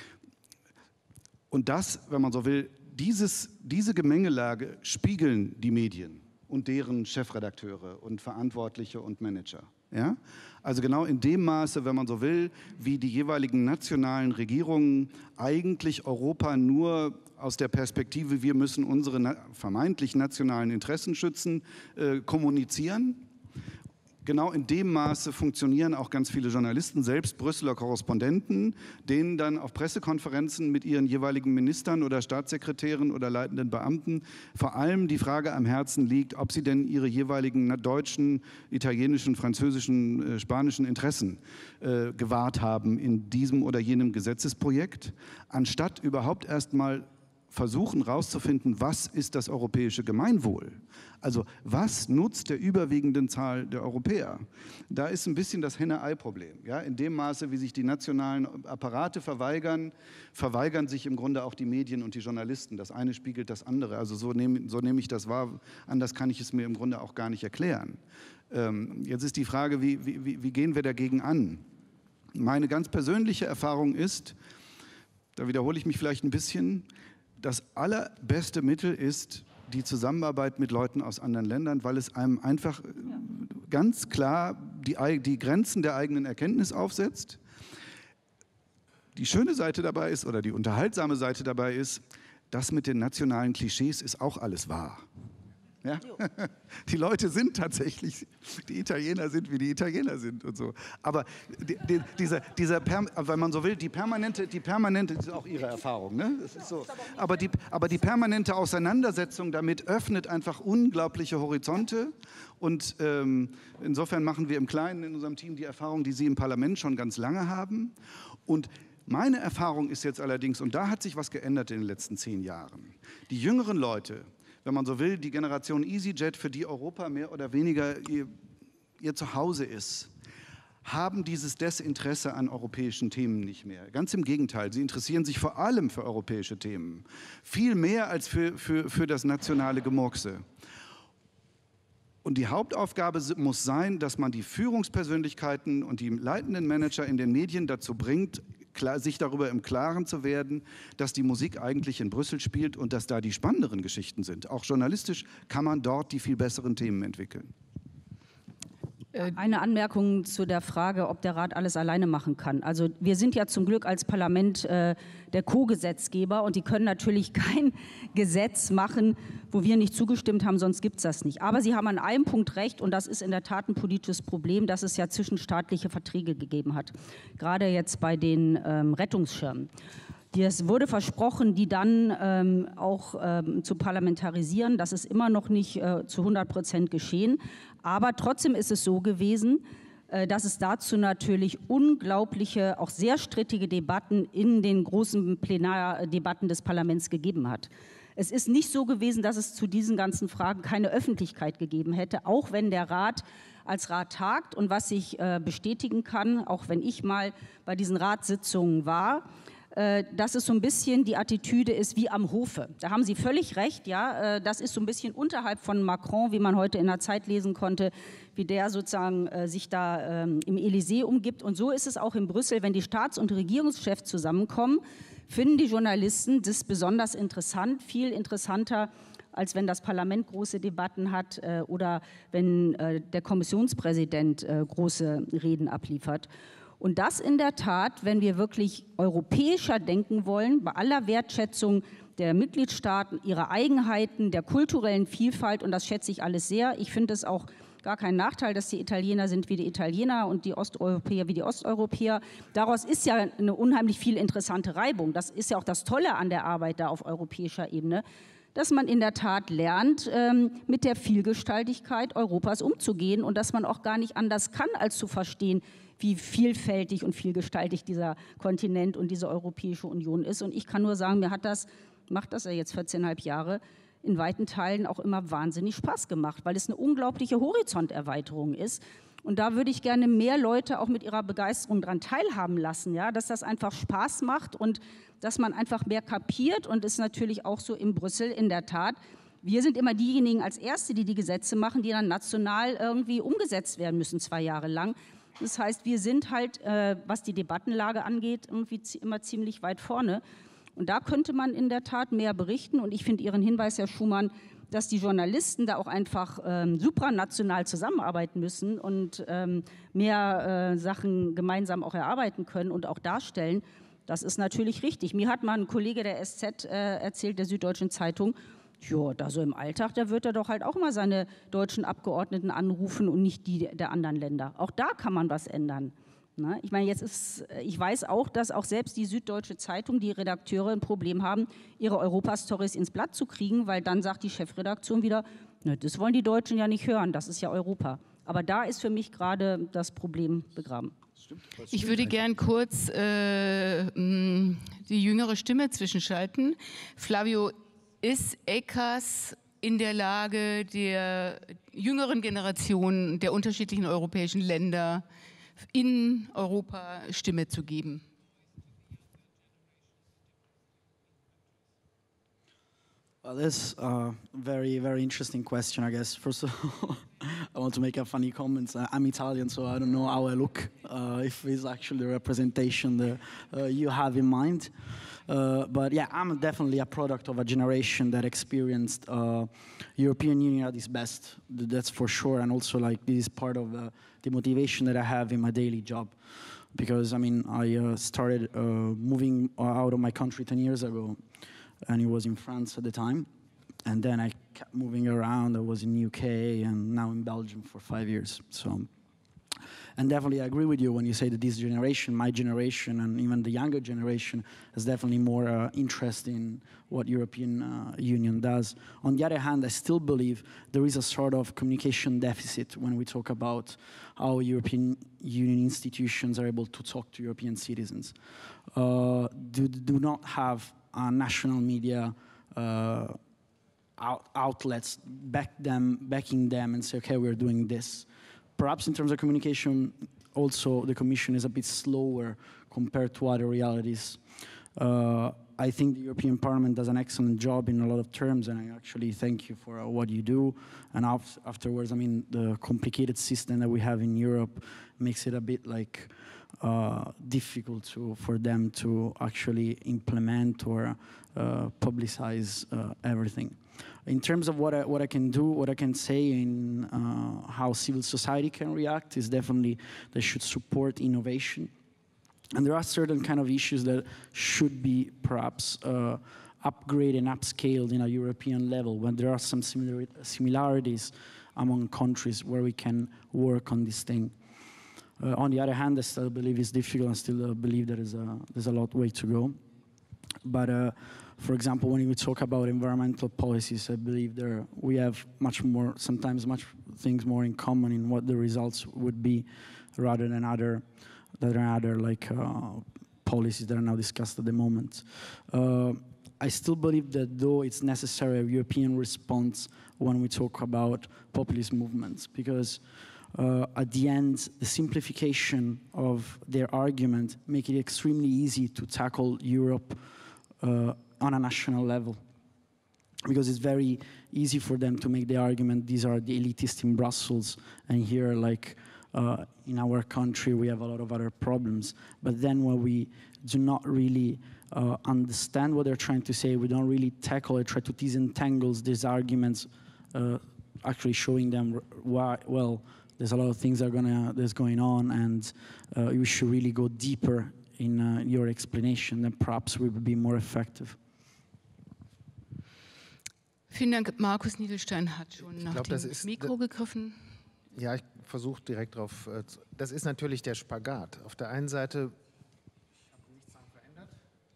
und das, wenn man so will, dieses, diese Gemengelage spiegeln die Medien und deren Chefredakteure und Verantwortliche und Manager. Ja? Also genau in dem Maße, wenn man so will, wie die jeweiligen nationalen Regierungen eigentlich Europa nur aus der Perspektive, wir müssen unsere na- vermeintlich nationalen Interessen schützen, äh, kommunizieren. Genau in dem Maße funktionieren auch ganz viele Journalisten, selbst Brüsseler Korrespondenten, denen dann auf Pressekonferenzen mit ihren jeweiligen Ministern oder Staatssekretären oder leitenden Beamten vor allem die Frage am Herzen liegt, ob sie denn ihre jeweiligen deutschen, italienischen, französischen, äh, spanischen Interessen äh, gewahrt haben in diesem oder jenem Gesetzesprojekt, anstatt überhaupt erst mal versuchen herauszufinden, was ist das europäische Gemeinwohl? Also was nutzt der überwiegenden Zahl der Europäer? Da ist ein bisschen das Henne-Ei-Problem. Ja? In dem Maße, wie sich die nationalen Apparate verweigern, verweigern sich im Grunde auch die Medien und die Journalisten. Das eine spiegelt das andere. Also so nehme so nehm ich das wahr. Anders kann ich es mir im Grunde auch gar nicht erklären. Ähm, jetzt ist die Frage, wie, wie, wie gehen wir dagegen an? Meine ganz persönliche Erfahrung ist, da wiederhole ich mich vielleicht ein bisschen, das allerbeste Mittel ist die Zusammenarbeit mit Leuten aus anderen Ländern, weil es einem einfach ja. ganz klar die, die Grenzen der eigenen Erkenntnis aufsetzt. Die schöne Seite dabei ist, oder die unterhaltsame Seite dabei ist, das mit den nationalen Klischees ist auch alles wahr. Ja? Die Leute sind tatsächlich, die Italiener sind, wie die Italiener sind und so. Aber die, die, dieser, dieser wenn man so will, die permanente, die permanente, das ist auch Ihre Erfahrung, ne? Das ist so. Aber die, aber die permanente Auseinandersetzung damit öffnet einfach unglaubliche Horizonte. Und ähm, insofern machen wir im Kleinen in unserem Team die Erfahrung, die Sie im Parlament schon ganz lange haben. Und meine Erfahrung ist jetzt allerdings, und da hat sich was geändert in den letzten zehn Jahren, die jüngeren Leute, wenn man so will, die Generation EasyJet, für die Europa mehr oder weniger ihr, ihr Zuhause ist, haben dieses Desinteresse an europäischen Themen nicht mehr. Ganz im Gegenteil, sie interessieren sich vor allem für europäische Themen. Viel mehr als für, für, für das nationale Gemurkse. Und die Hauptaufgabe muss sein, dass man die Führungspersönlichkeiten und die leitenden Manager in den Medien dazu bringt, klar, sich darüber im Klaren zu werden, dass die Musik eigentlich in Brüssel spielt und dass da die spannenderen Geschichten sind. Auch journalistisch kann man dort die viel besseren Themen entwickeln. Eine Anmerkung zu der Frage, ob der Rat alles alleine machen kann. Also wir sind ja zum Glück als Parlament äh, der Co-Gesetzgeber und die können natürlich kein Gesetz machen, wo wir nicht zugestimmt haben, sonst gibt es das nicht. Aber Sie haben an einem Punkt recht und das ist in der Tat ein politisches Problem, dass es ja zwischenstaatliche Verträge gegeben hat, gerade jetzt bei den ähm, Rettungsschirmen. Es wurde versprochen, die dann ähm, auch ähm, zu parlamentarisieren. Das ist immer noch nicht äh, zu hundert Prozent geschehen. Aber trotzdem ist es so gewesen, äh, dass es dazu natürlich unglaubliche, auch sehr strittige Debatten in den großen Plenardebatten des Parlaments gegeben hat. Es ist nicht so gewesen, dass es zu diesen ganzen Fragen keine Öffentlichkeit gegeben hätte, auch wenn der Rat als Rat tagt. Und was ich äh, bestätigen kann, auch wenn ich mal bei diesen Ratssitzungen war, dass es so ein bisschen die Attitüde ist wie am Hofe. Da haben Sie völlig recht, ja. Das ist so ein bisschen unterhalb von Macron, wie man heute in der Zeit lesen konnte, wie der sozusagen sich da im Élysée umgibt. Und so ist es auch in Brüssel, wenn die Staats- und Regierungschefs zusammenkommen, finden die Journalisten das besonders interessant, viel interessanter, als wenn das Parlament große Debatten hat oder wenn der Kommissionspräsident große Reden abliefert. Und das in der Tat, wenn wir wirklich europäischer denken wollen, bei aller Wertschätzung der Mitgliedstaaten, ihrer Eigenheiten, der kulturellen Vielfalt, und das schätze ich alles sehr. Ich finde es auch gar kein Nachteil, dass die Italiener sind wie die Italiener und die Osteuropäer wie die Osteuropäer. Daraus ist ja eine unheimlich viel interessante Reibung. Das ist ja auch das Tolle an der Arbeit da auf europäischer Ebene, dass man in der Tat lernt, ähm, mit der Vielgestaltigkeit Europas umzugehen und dass man auch gar nicht anders kann, als zu verstehen, wie vielfältig und vielgestaltig dieser Kontinent und diese Europäische Union ist. Und ich kann nur sagen, mir hat das, macht das ja jetzt vierzehneinhalb Jahre, in weiten Teilen auch immer wahnsinnig Spaß gemacht, weil es eine unglaubliche Horizonterweiterung ist. Und da würde ich gerne mehr Leute auch mit ihrer Begeisterung daran teilhaben lassen, ja, dass das einfach Spaß macht und dass man einfach mehr kapiert. Und es ist natürlich auch so in Brüssel in der Tat, wir sind immer diejenigen als Erste, die die Gesetze machen, die dann national irgendwie umgesetzt werden müssen, zwei Jahre lang. Das heißt, wir sind halt, äh, was die Debattenlage angeht, irgendwie immer ziemlich weit vorne. Und da könnte man in der Tat mehr berichten. Und ich finde Ihren Hinweis, Herr Schumann, dass die Journalisten da auch einfach ähm, supranational zusammenarbeiten müssen und ähm, mehr äh, Sachen gemeinsam auch erarbeiten können und auch darstellen. Das ist natürlich richtig. Mir hat mal ein Kollege der S Z äh, erzählt, der Süddeutschen Zeitung, ja, da so im Alltag, da wird er doch halt auch mal seine deutschen Abgeordneten anrufen und nicht die der anderen Länder. Auch da kann man was ändern. Ne? Ich meine, jetzt ist, ich weiß auch, dass auch selbst die Süddeutsche Zeitung, die Redakteure ein Problem haben, ihre Europastories ins Blatt zu kriegen, weil dann sagt die Chefredaktion wieder, ne, das wollen die Deutschen ja nicht hören, das ist ja Europa. Aber da ist für mich gerade das Problem begraben. Ich würde gern kurz äh, die jüngere Stimme zwischenschalten. Flavio, ist E C A S in der Lage, der jüngeren Generation der unterschiedlichen europäischen Länder in Europa Stimme zu geben? Well, that's a very, very interesting question, I guess. First of all, I want to make a funny comment. I'm Italian, so I don't know how I look, uh, if it's actually the representation that uh, you have in mind. Uh, but yeah, I'm definitely a product of a generation that experienced uh, European Union at its best. That's for sure. And also, like, this is part of uh, the motivation that I have in my daily job. Because, I mean, I uh, started uh, moving out of my country ten years ago, and it was in France at the time. And then I kept moving around. I was in U K and now in Belgium for five years. So, and definitely I agree with you when you say that this generation, my generation, and even the younger generation has definitely more uh, interest in what European uh, Union does. On the other hand, I still believe there is a sort of communication deficit when we talk about how European Union institutions are able to talk to European citizens. Uh, do, do not have uh, national media uh, out, outlets back them, backing them and say, okay, we're doing this. Perhaps in terms of communication, also the Commission is a bit slower compared to other realities. Uh, I think the European Parliament does an excellent job in a lot of terms, and I actually thank you for uh, what you do. And af afterwards, I mean, the complicated system that we have in Europe makes it a bit like uh, difficult to, for them to actually implement or uh, publicize uh, everything. In terms of what I, what I can do, what I can say in uh, how civil society can react is definitely they should support innovation. And there are certain kind of issues that should be perhaps uh, upgraded and upscaled in a European level, when there are some similar similarities among countries where we can work on this thing. Uh, on the other hand, I still believe it's difficult. I still uh, believe there is a, there's a lot way to go. But uh, for example, when we talk about environmental policies, I believe there we have much more, sometimes much things more in common in what the results would be, rather than other, than other like uh, policies that are now discussed at the moment. Uh, I still believe that though it's necessary a European response when we talk about populist movements, because uh, at the end, the simplification of their argument make it extremely easy to tackle Europe uh, on a national level, because it's very easy for them to make the argument these are the elitists in Brussels, and here, like uh, in our country, we have a lot of other problems. But then when we do not really uh, understand what they're trying to say, we don't really tackle it, try to disentangle these arguments, uh, actually showing them why, well, there's a lot of things that are gonna, that's going on, and uh, you should really go deeper in uh, your explanation, then perhaps we would be more effective. Vielen Dank. Markus Niedelstein hat schon nach glaub, dem ist, Mikro gegriffen. Ja, ich versuche direkt drauf. Das ist natürlich der Spagat. Auf der einen Seite hat nichts daran verändert.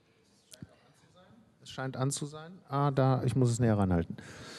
Es scheint an zu sein. Ah, da, ich muss es näher ranhalten.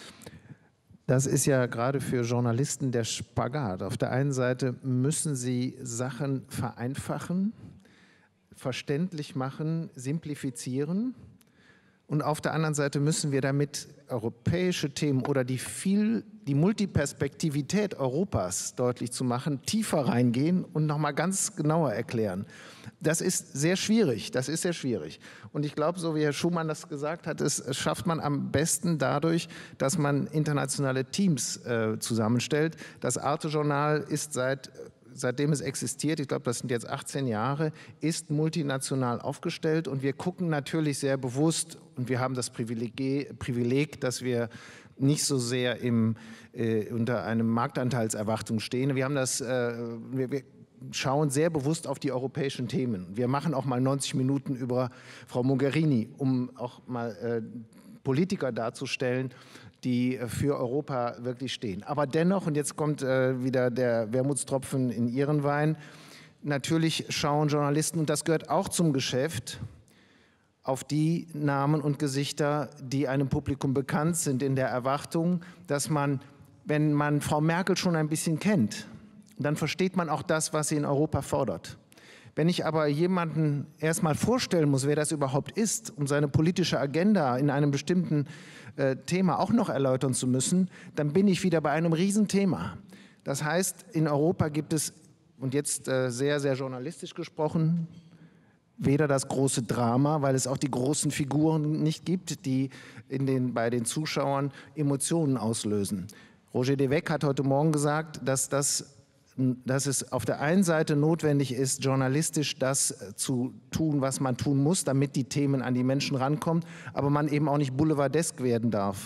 Das ist ja gerade für Journalisten der Spagat. Auf der einen Seite müssen sie Sachen vereinfachen, verständlich machen, simplifizieren. Und auf der anderen Seite müssen wir damit europäische Themen oder die, viel, die Multiperspektivität Europas deutlich zu machen, tiefer reingehen und nochmal ganz genauer erklären. Das ist sehr schwierig, das ist sehr schwierig. Und ich glaube, so wie Herr Schumann das gesagt hat, es schafft man am besten dadurch, dass man internationale Teams äh, zusammenstellt. Das Arte-Journal ist seit seitdem es existiert, ich glaube, das sind jetzt achtzehn Jahre, ist multinational aufgestellt, und wir gucken natürlich sehr bewusst, und wir haben das Privileg, Privileg dass wir nicht so sehr im, äh, unter einem Marktanteilserwartung stehen. Wir haben das, äh, wir, wir schauen sehr bewusst auf die europäischen Themen. Wir machen auch mal neunzig Minuten über Frau Mogherini, um auch mal äh, Politiker darzustellen, die für Europa wirklich stehen. Aber dennoch, und jetzt kommt äh, wieder der Wermutstropfen in Ihren Wein, natürlich schauen Journalisten, und das gehört auch zum Geschäft, auf die Namen und Gesichter, die einem Publikum bekannt sind, in der Erwartung, dass man, wenn man Frau Merkel schon ein bisschen kennt, dann versteht man auch das, was sie in Europa fordert. Wenn ich aber jemanden erst mal vorstellen muss, wer das überhaupt ist, um seine politische Agenda in einem bestimmten äh, Thema auch noch erläutern zu müssen, dann bin ich wieder bei einem Riesenthema. Das heißt, in Europa gibt es, und jetzt äh, sehr, sehr journalistisch gesprochen, weder das große Drama, weil es auch die großen Figuren nicht gibt, die in den, bei den Zuschauern Emotionen auslösen. Roger Devec hat heute Morgen gesagt, dass das dass es auf der einen Seite notwendig ist, journalistisch das zu tun, was man tun muss, damit die Themen an die Menschen rankommen, aber man eben auch nicht boulevardesk werden darf.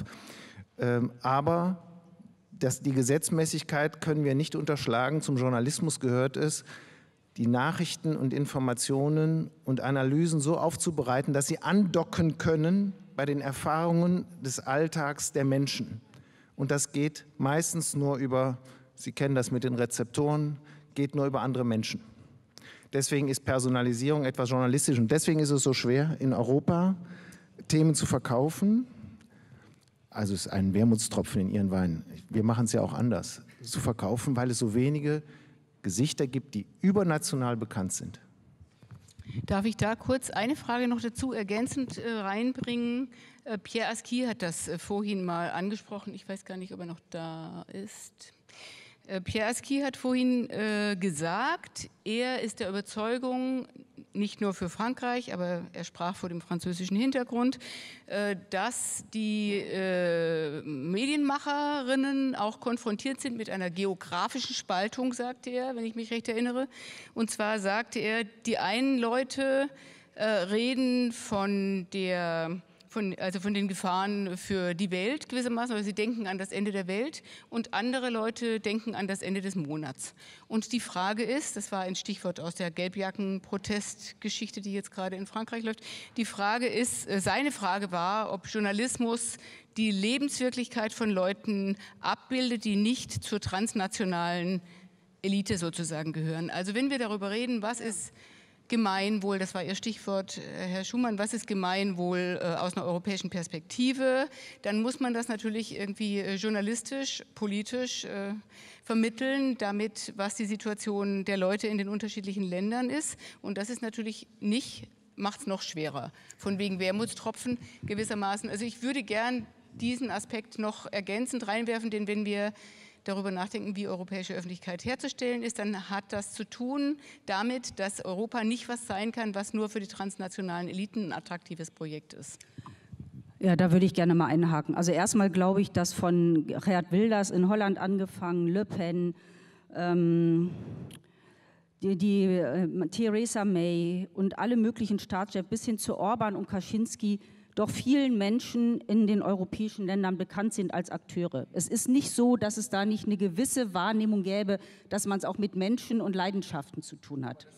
Aber das, die Gesetzmäßigkeit können wir nicht unterschlagen. Zum Journalismus gehört es, die Nachrichten und Informationen und Analysen so aufzubereiten, dass sie andocken können bei den Erfahrungen des Alltags der Menschen. Und das geht meistens nur über, Sie kennen das mit den Rezeptoren, geht nur über andere Menschen. Deswegen ist Personalisierung etwas journalistisch, und deswegen ist es so schwer, in Europa Themen zu verkaufen. Also es ist ein Wermutstropfen in Ihren Wein. Wir machen es ja auch anders, zu verkaufen, weil es so wenige Gesichter gibt, die übernational bekannt sind. Darf ich da kurz eine Frage noch dazu ergänzend äh, reinbringen? Äh, Pierre Aski hat das äh, vorhin mal angesprochen. Ich weiß gar nicht, ob er noch da ist. Pierre Aski hat vorhin äh, gesagt, er ist der Überzeugung, nicht nur für Frankreich, aber er sprach vor dem französischen Hintergrund, äh, dass die äh, Medienmacherinnen auch konfrontiert sind mit einer geografischen Spaltung, sagte er, wenn ich mich recht erinnere. Und zwar sagte er, die einen Leute äh, reden von der... Von, also von den Gefahren für die Welt gewissermaßen, aber sie denken an das Ende der Welt und andere Leute denken an das Ende des Monats. Und die Frage ist, das war ein Stichwort aus der Gelbjacken-Protestgeschichte, die jetzt gerade in Frankreich läuft, die Frage ist, seine Frage war, ob Journalismus die Lebenswirklichkeit von Leuten abbildet, die nicht zur transnationalen Elite sozusagen gehören. Also wenn wir darüber reden, was ist Gemeinwohl, das war Ihr Stichwort, Herr Schumann, was ist Gemeinwohl äh, aus einer europäischen Perspektive, dann muss man das natürlich irgendwie äh, journalistisch, politisch äh, vermitteln, damit, was die Situation der Leute in den unterschiedlichen Ländern ist. Und das ist natürlich nicht, macht es noch schwerer, von wegen Wermutstropfen gewissermaßen. Also ich würde gern diesen Aspekt noch ergänzend reinwerfen, denn wenn wir darüber nachdenken, wie europäische Öffentlichkeit herzustellen ist, dann hat das zu tun damit, dass Europa nicht was sein kann, was nur für die transnationalen Eliten ein attraktives Projekt ist. Ja, da würde ich gerne mal einhaken. Also erstmal glaube ich, dass von Geert Wilders in Holland angefangen, Le Pen, ähm, die, die äh, Theresa May und alle möglichen Staatschefs bis hin zu Orban und Kaczynski doch vielen Menschen in den europäischen Ländern bekannt sind als Akteure. Es ist nicht so, dass es da nicht eine gewisse Wahrnehmung gäbe, dass man es auch mit Menschen und Leidenschaften zu tun hat.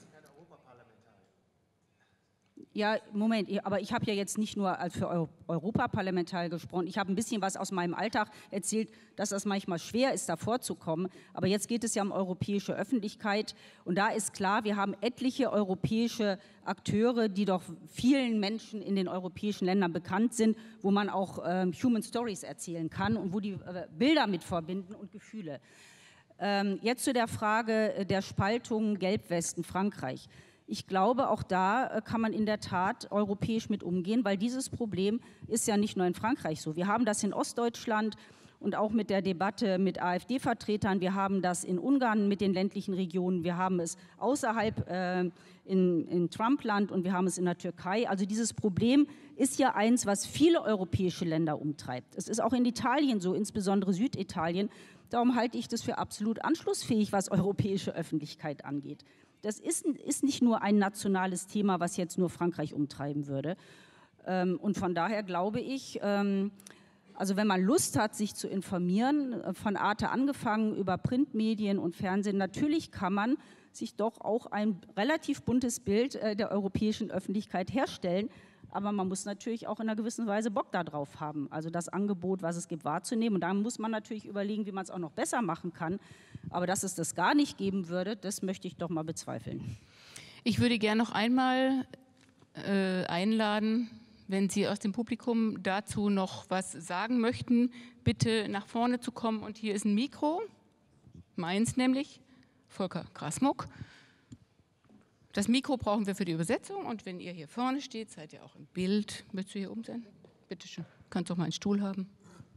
Ja, Moment, aber ich habe ja jetzt nicht nur für Europaparlamentarier gesprochen. Ich habe ein bisschen was aus meinem Alltag erzählt, dass das manchmal schwer ist, davor zu kommen. Aber jetzt geht es ja um europäische Öffentlichkeit. Und da ist klar, wir haben etliche europäische Akteure, die doch vielen Menschen in den europäischen Ländern bekannt sind, wo man auch äh, Human Stories erzählen kann und wo die äh, Bilder mit verbinden und Gefühle. Ähm, jetzt zu der Frage der Spaltung Gelbwesten Frankreich. Ich glaube, auch da kann man in der Tat europäisch mit umgehen, weil dieses Problem ist ja nicht nur in Frankreich so. Wir haben das in Ostdeutschland und auch mit der Debatte mit AfD-Vertretern. Wir haben das in Ungarn mit den ländlichen Regionen. Wir haben es außerhalb äh, in, in Trumpland und wir haben es in der Türkei. Also dieses Problem ist ja eins, was viele europäische Länder umtreibt. Es ist auch in Italien so, insbesondere Süditalien. Darum halte ich das für absolut anschlussfähig, was europäische Öffentlichkeit angeht. Das ist, ist nicht nur ein nationales Thema, was jetzt nur Frankreich umtreiben würde. Ähm, und von daher glaube ich, ähm, also wenn man Lust hat, sich zu informieren, von Arte angefangen über Printmedien und Fernsehen, natürlich kann man sich doch auch ein relativ buntes Bild äh, der europäischen Öffentlichkeit herstellen. Aber man muss natürlich auch in einer gewissen Weise Bock darauf haben, also das Angebot, was es gibt, wahrzunehmen. Und dann muss man natürlich überlegen, wie man es auch noch besser machen kann. Aber dass es das gar nicht geben würde, das möchte ich doch mal bezweifeln. Ich würde gerne noch einmal äh, einladen, wenn Sie aus dem Publikum dazu noch was sagen möchten, bitte nach vorne zu kommen. Und hier ist ein Mikro, meins nämlich, Volker Grasmuck. Das Mikro brauchen wir für die Übersetzung und wenn ihr hier vorne steht, seid ihr auch im Bild. Möchtest du hier oben sein? Bitte schön. Kannst doch mal einen Stuhl haben.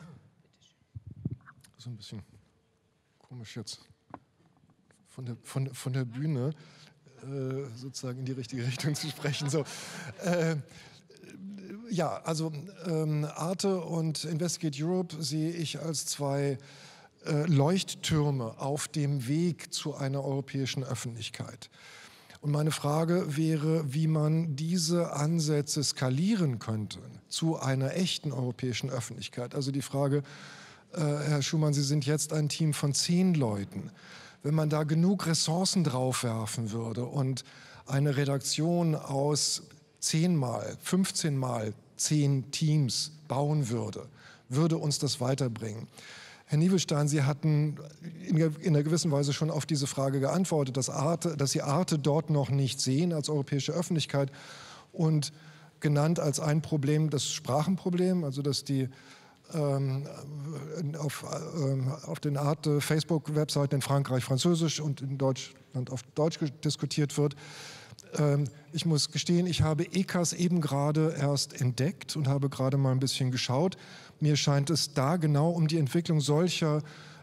Das ist ein bisschen komisch jetzt von der, von, von der Bühne äh, sozusagen in die richtige Richtung zu sprechen. So, äh, ja, also ähm, Arte und Investigate Europe sehe ich als zwei äh, Leuchttürme auf dem Weg zu einer europäischen Öffentlichkeit. Und meine Frage wäre, wie man diese Ansätze skalieren könnte zu einer echten europäischen Öffentlichkeit. Also die Frage, äh, Herr Schumann, Sie sind jetzt ein Team von zehn Leuten. Wenn man da genug Ressourcen draufwerfen würde und eine Redaktion aus zehnmal, fünfzehnmal zehn Teams bauen würde, würde uns das weiterbringen. Herr Nievelstein, Sie hatten in einer gewissen Weise schon auf diese Frage geantwortet, dass, Arte, dass Sie Arte dort noch nicht sehen als europäische Öffentlichkeit und genannt als ein Problem das Sprachenproblem, also dass die ähm, auf, ähm, auf den Arte-Facebook-Webseiten in Frankreich Französisch und in Deutschland auf Deutsch diskutiert wird. Ähm, ich muss gestehen, ich habe E C A S eben gerade erst entdeckt und habe gerade mal ein bisschen geschaut. Mir scheint es da genau um die Entwicklung solcher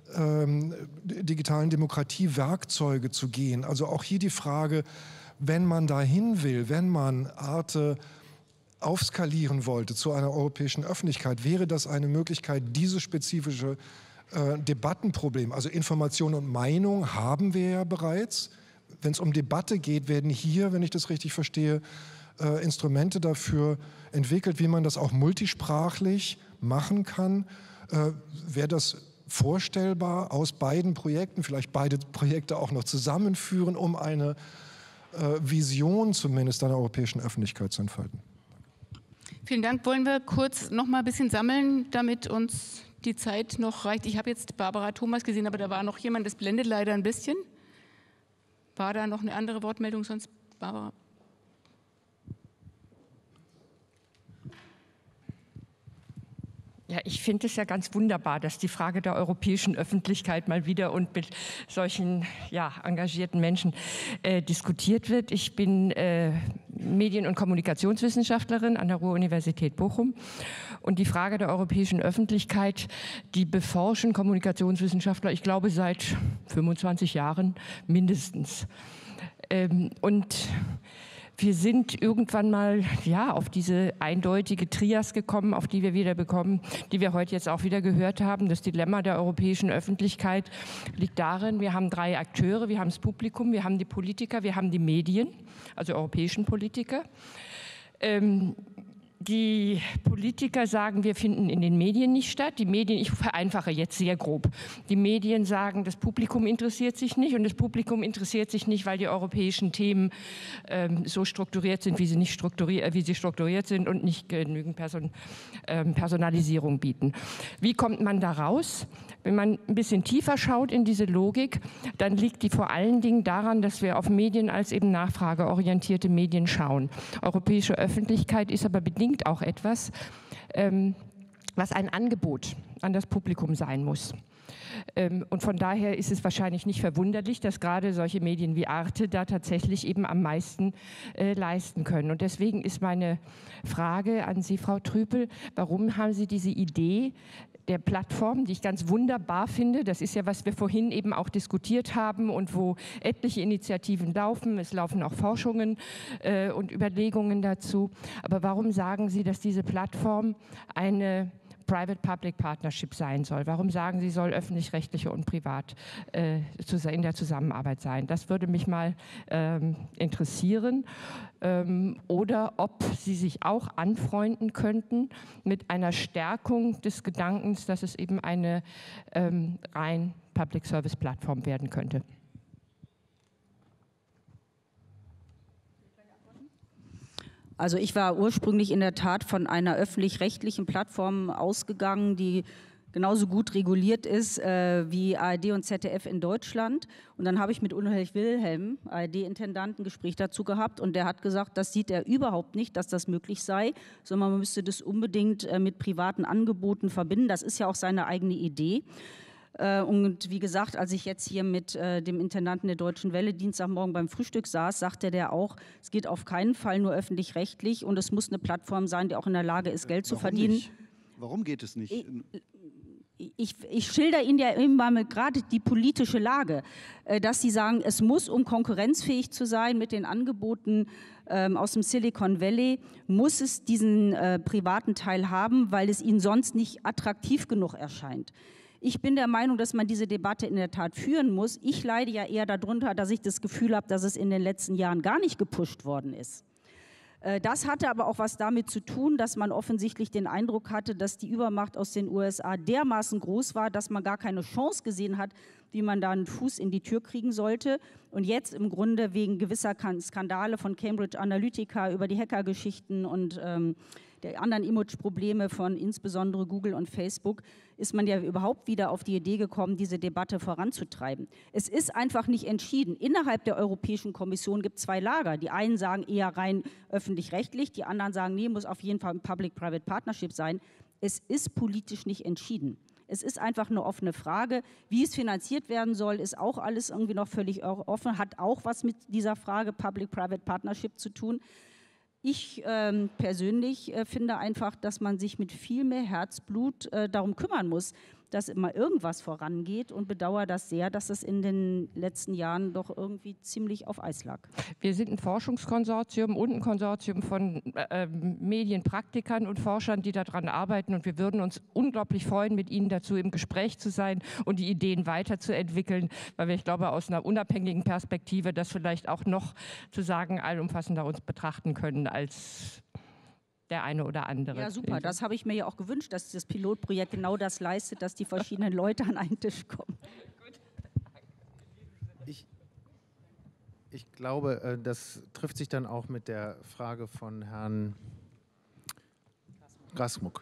ähm, digitalen Demokratie Werkzeuge zu gehen. Also auch hier die Frage, wenn man dahin will, wenn man Arte aufskalieren wollte zu einer europäischen Öffentlichkeit, wäre das eine Möglichkeit, dieses spezifische äh, Debattenproblem, also Information und Meinung haben wir ja bereits. Wenn es um Debatte geht, werden hier, wenn ich das richtig verstehe, äh, Instrumente dafür entwickelt, wie man das auch multisprachlich machen kann. Äh, wäre das vorstellbar, aus beiden Projekten, vielleicht beide Projekte auch noch zusammenführen, um eine äh, Vision zumindest einer europäischen Öffentlichkeit zu entfalten? Vielen Dank. Wollen wir kurz noch mal ein bisschen sammeln, damit uns die Zeit noch reicht? Ich habe jetzt Barbara Thomas gesehen, aber da war noch jemand, das blendet leider ein bisschen. War da noch eine andere Wortmeldung sonst, Barbara? Ja, ich finde es ja ganz wunderbar, dass die Frage der europäischen Öffentlichkeit mal wieder und mit solchen ja, engagierten Menschen äh, diskutiert wird. Ich bin äh, Medien- und Kommunikationswissenschaftlerin an der Ruhr-Universität Bochum und die Frage der europäischen Öffentlichkeit, die beforschen Kommunikationswissenschaftler, ich glaube seit fünfundzwanzig Jahren mindestens. Ähm, und wir sind irgendwann mal ja, auf diese eindeutige Trias gekommen, auf die wir wieder bekommen, die wir heute jetzt auch wieder gehört haben. Das Dilemma der europäischen Öffentlichkeit liegt darin, wir haben drei Akteure, wir haben das Publikum, wir haben die Politiker, wir haben die Medien, also europäischen Politiker. Ähm, Die Politiker sagen, wir finden in den Medien nicht statt. Die Medien, ich vereinfache jetzt sehr grob, die Medien sagen, das Publikum interessiert sich nicht und das Publikum interessiert sich nicht, weil die europäischen Themen ähm, so strukturiert sind, wie sie, nicht strukturiert, wie sie strukturiert sind und nicht genügend Person, ähm, Personalisierung bieten. Wie kommt man da raus? Wenn man ein bisschen tiefer schaut in diese Logik, dann liegt die vor allen Dingen daran, dass wir auf Medien als eben nachfrageorientierte Medien schauen. Europäische Öffentlichkeit ist aber bedingt auch etwas, ähm, was ein Angebot an das Publikum sein muss. Ähm, und von daher ist es wahrscheinlich nicht verwunderlich, dass gerade solche Medien wie Arte da tatsächlich eben am meisten äh, leisten können. Und deswegen ist meine Frage an Sie, Frau Trüpel, warum haben Sie diese Idee der Plattform, die ich ganz wunderbar finde, das ist ja, was wir vorhin eben auch diskutiert haben und wo etliche Initiativen laufen, es laufen auch Forschungen äh, und Überlegungen dazu, aber warum sagen Sie, dass diese Plattform eine Private-Public Partnership sein soll? Warum sagen Sie, soll öffentlich-rechtliche und privat äh, in der Zusammenarbeit sein? Das würde mich mal ähm, interessieren. Ähm, oder ob Sie sich auch anfreunden könnten mit einer Stärkung des Gedankens, dass es eben eine ähm, rein Public-Service-Plattform werden könnte. Also ich war ursprünglich in der Tat von einer öffentlich-rechtlichen Plattform ausgegangen, die genauso gut reguliert ist äh, wie A R D und Z D F in Deutschland. Und dann habe ich mit Ulrich Wilhelm, A R D-Intendanten, ein Gespräch dazu gehabt und der hat gesagt, das sieht er überhaupt nicht, dass das möglich sei, sondern man müsste das unbedingt äh, mit privaten Angeboten verbinden. Das ist ja auch seine eigene Idee. Und wie gesagt, als ich jetzt hier mit äh, dem Intendanten der Deutschen Welle Dienstagmorgen beim Frühstück saß, sagte der auch, es geht auf keinen Fall nur öffentlich-rechtlich und es muss eine Plattform sein, die auch in der Lage ist, Geld zu Warum verdienen. Nicht? Warum geht es nicht? Ich, ich, ich schilder Ihnen ja immer mit gerade die politische Lage, äh, dass Sie sagen, es muss, um konkurrenzfähig zu sein mit den Angeboten ähm, aus dem Silicon Valley, muss es diesen äh, privaten Teil haben, weil es Ihnen sonst nicht attraktiv genug erscheint. Ich bin der Meinung, dass man diese Debatte in der Tat führen muss. Ich leide ja eher darunter, dass ich das Gefühl habe, dass es in den letzten Jahren gar nicht gepusht worden ist. Das hatte aber auch was damit zu tun, dass man offensichtlich den Eindruck hatte, dass die Übermacht aus den U S A dermaßen groß war, dass man gar keine Chance gesehen hat, wie man da einen Fuß in die Tür kriegen sollte. Und jetzt im Grunde wegen gewisser Skandale von Cambridge Analytica über die Hackergeschichten und ähm, der anderen Image-Probleme von insbesondere Google und Facebook ist man ja überhaupt wieder auf die Idee gekommen, diese Debatte voranzutreiben. Es ist einfach nicht entschieden. Innerhalb der Europäischen Kommission gibt es zwei Lager. Die einen sagen eher rein öffentlich-rechtlich, die anderen sagen, nee, muss auf jeden Fall ein Public-Private Partnership sein. Es ist politisch nicht entschieden. Es ist einfach eine offene Frage. Wie es finanziert werden soll, ist auch alles irgendwie noch völlig offen, hat auch was mit dieser Frage Public-Private Partnership zu tun. Ich ähm, persönlich äh, finde einfach, dass man sich mit viel mehr Herzblut äh, darum kümmern muss, dass immer irgendwas vorangeht und bedauere das sehr, dass es in den letzten Jahren doch irgendwie ziemlich auf Eis lag. Wir sind ein Forschungskonsortium und ein Konsortium von äh, Medienpraktikern und Forschern, die daran arbeiten, und wir würden uns unglaublich freuen, mit Ihnen dazu im Gespräch zu sein und die Ideen weiterzuentwickeln, weil wir, ich glaube, aus einer unabhängigen Perspektive das vielleicht auch noch zu sagen allumfassender uns betrachten können als der eine oder andere. Ja, super. Das habe ich mir ja auch gewünscht, dass das Pilotprojekt genau das leistet, dass die verschiedenen Leute an einen Tisch kommen. Ich, ich glaube, das trifft sich dann auch mit der Frage von Herrn Grasmuck.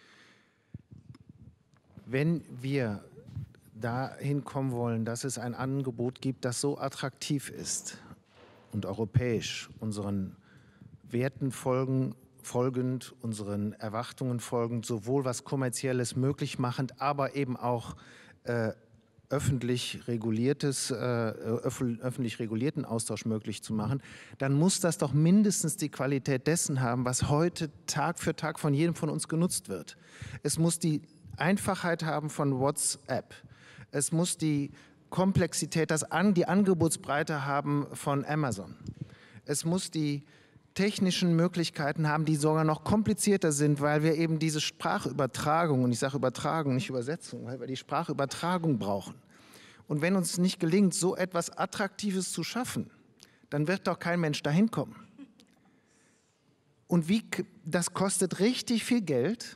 Wenn wir dahin kommen wollen, dass es ein Angebot gibt, das so attraktiv ist und europäisch unseren Werten folgen, folgend, unseren Erwartungen folgend, sowohl was Kommerzielles möglich machend, aber eben auch äh, öffentlich reguliertes, äh, öff öffentlich regulierten Austausch möglich zu machen, dann muss das doch mindestens die Qualität dessen haben, was heute Tag für Tag von jedem von uns genutzt wird. Es muss die Einfachheit haben von WhatsApp. Es muss die Komplexität, das an, die Angebotsbreite haben von Amazon. Es muss die technischen Möglichkeiten haben, die sogar noch komplizierter sind, weil wir eben diese Sprachübertragung, und ich sage Übertragung, nicht Übersetzung, weil wir die Sprachübertragung brauchen. Und wenn uns nicht gelingt, so etwas Attraktives zu schaffen, dann wird doch kein Mensch dahin kommen. Und wie, das kostet richtig viel Geld.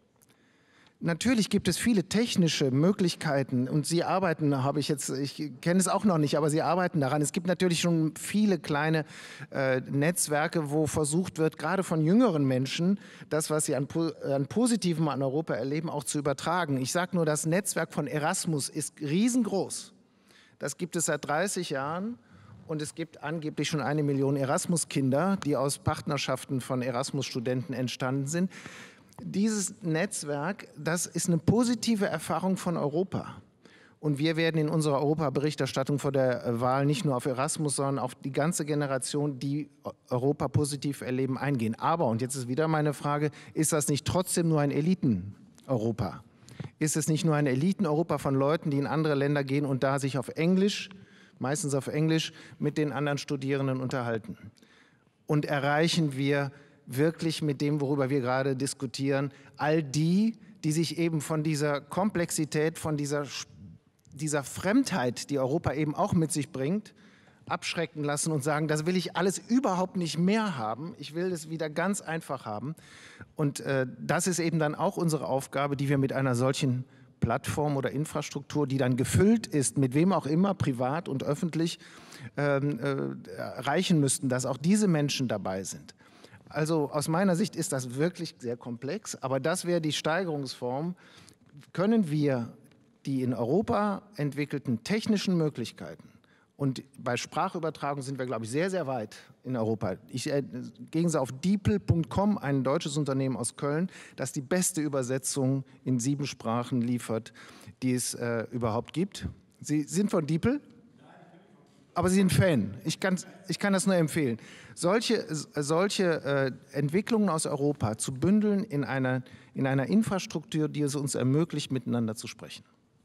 Natürlich gibt es viele technische Möglichkeiten und Sie arbeiten, habe ich jetzt, ich kenne es auch noch nicht, aber Sie arbeiten daran. Es gibt natürlich schon viele kleine äh, Netzwerke, wo versucht wird, gerade von jüngeren Menschen, das, was sie an, an Positivem an Europa erleben, auch zu übertragen. Ich sage nur, das Netzwerk von Erasmus ist riesengroß. Das gibt es seit dreißig Jahren. Und es gibt angeblich schon eine Million Erasmus-Kinder, die aus Partnerschaften von Erasmus-Studenten entstanden sind. Dieses Netzwerk, das ist eine positive Erfahrung von Europa. Und wir werden in unserer Europa-Berichterstattung vor der Wahl nicht nur auf Erasmus, sondern auf die ganze Generation, die Europa positiv erleben, eingehen. Aber, und jetzt ist wieder meine Frage, ist das nicht trotzdem nur ein Eliten-Europa? Ist es nicht nur ein Eliten-Europa von Leuten, die in andere Länder gehen und da sich auf Englisch, meistens auf Englisch, mit den anderen Studierenden unterhalten? Und erreichen wir wirklich mit dem, worüber wir gerade diskutieren, all die, die sich eben von dieser Komplexität, von dieser, dieser Fremdheit, die Europa eben auch mit sich bringt, abschrecken lassen und sagen, das will ich alles überhaupt nicht mehr haben, ich will es wieder ganz einfach haben. Und äh, das ist eben dann auch unsere Aufgabe, die wir mit einer solchen Plattform oder Infrastruktur, die dann gefüllt ist, mit wem auch immer, privat und öffentlich, ähm, äh, erreichen müssten, dass auch diese Menschen dabei sind. Also aus meiner Sicht ist das wirklich sehr komplex, aber das wäre die Steigerungsform. Können wir die in Europa entwickelten technischen Möglichkeiten, und bei Sprachübertragung sind wir, glaube ich, sehr, sehr weit in Europa. Ich äh, gehen Sie auf diepel punkt com, ein deutsches Unternehmen aus Köln, das die beste Übersetzung in sieben Sprachen liefert, die es äh, überhaupt gibt. Sie sind von Diepel? Aber Sie sind Fan. Ich kann, ich kann das nur empfehlen. Solche, solche äh, Entwicklungen aus Europa zu bündeln in einer, in einer Infrastruktur, die es uns ermöglicht, miteinander zu sprechen.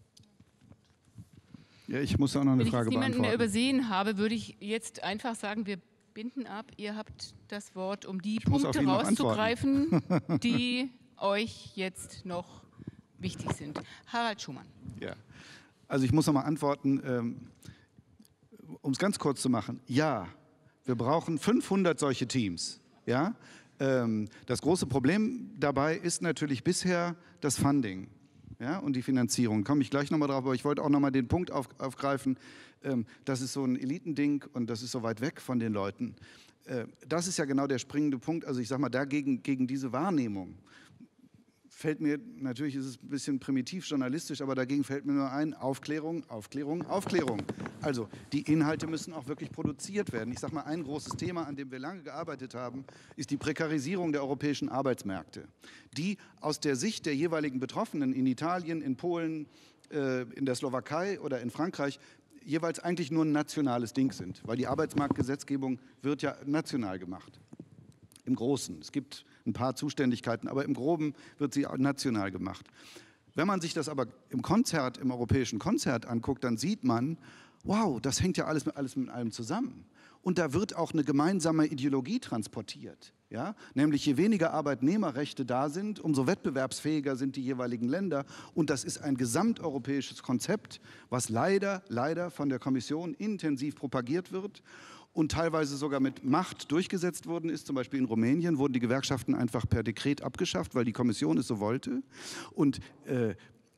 Ja, ich muss auch noch eine Wenn Frage ich jetzt niemanden mehr beantworten. übersehen habe, würde ich jetzt einfach sagen, wir binden ab. Ihr habt das Wort, um die Ich muss auf Punkte ihn noch rauszugreifen, die euch jetzt noch wichtig sind. Harald Schumann. Ja. Also ich muss noch mal antworten, ähm, um es ganz kurz zu machen. Ja, wir brauchen fünfhundert solche Teams. Ja? Ähm, das große Problem dabei ist natürlich bisher das Funding. Ja, und die Finanzierung, komme ich gleich nochmal drauf, aber ich wollte auch nochmal den Punkt auf, aufgreifen, ähm, das ist so ein Elitending und das ist so weit weg von den Leuten. Äh, das ist ja genau der springende Punkt, also ich sage mal, dagegen, gegen diese Wahrnehmung fällt mir, natürlich ist es ein bisschen primitiv journalistisch, aber dagegen fällt mir nur ein, Aufklärung, Aufklärung, Aufklärung. Also die Inhalte müssen auch wirklich produziert werden. Ich sage mal, ein großes Thema, an dem wir lange gearbeitet haben, ist die Prekarisierung der europäischen Arbeitsmärkte, die aus der Sicht der jeweiligen Betroffenen in Italien, in Polen, äh, in der Slowakei oder in Frankreich jeweils eigentlich nur ein nationales Ding sind, weil die Arbeitsmarktgesetzgebung wird ja national gemacht. Im Großen. Es gibt ein paar Zuständigkeiten, aber im Groben wird sie national gemacht. Wenn man sich das aber im Konzert, im europäischen Konzert anguckt, dann sieht man, wow, das hängt ja alles mit, alles mit allem zusammen. Und da wird auch eine gemeinsame Ideologie transportiert. Ja? Nämlich je weniger Arbeitnehmerrechte da sind, umso wettbewerbsfähiger sind die jeweiligen Länder. Und das ist ein gesamteuropäisches Konzept, was leider, leider von der Kommission intensiv propagiert wird und teilweise sogar mit Macht durchgesetzt worden ist. Zum Beispiel in Rumänien wurden die Gewerkschaften einfach per Dekret abgeschafft, weil die Kommission es so wollte. Und äh,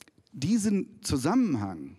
diesen Zusammenhang,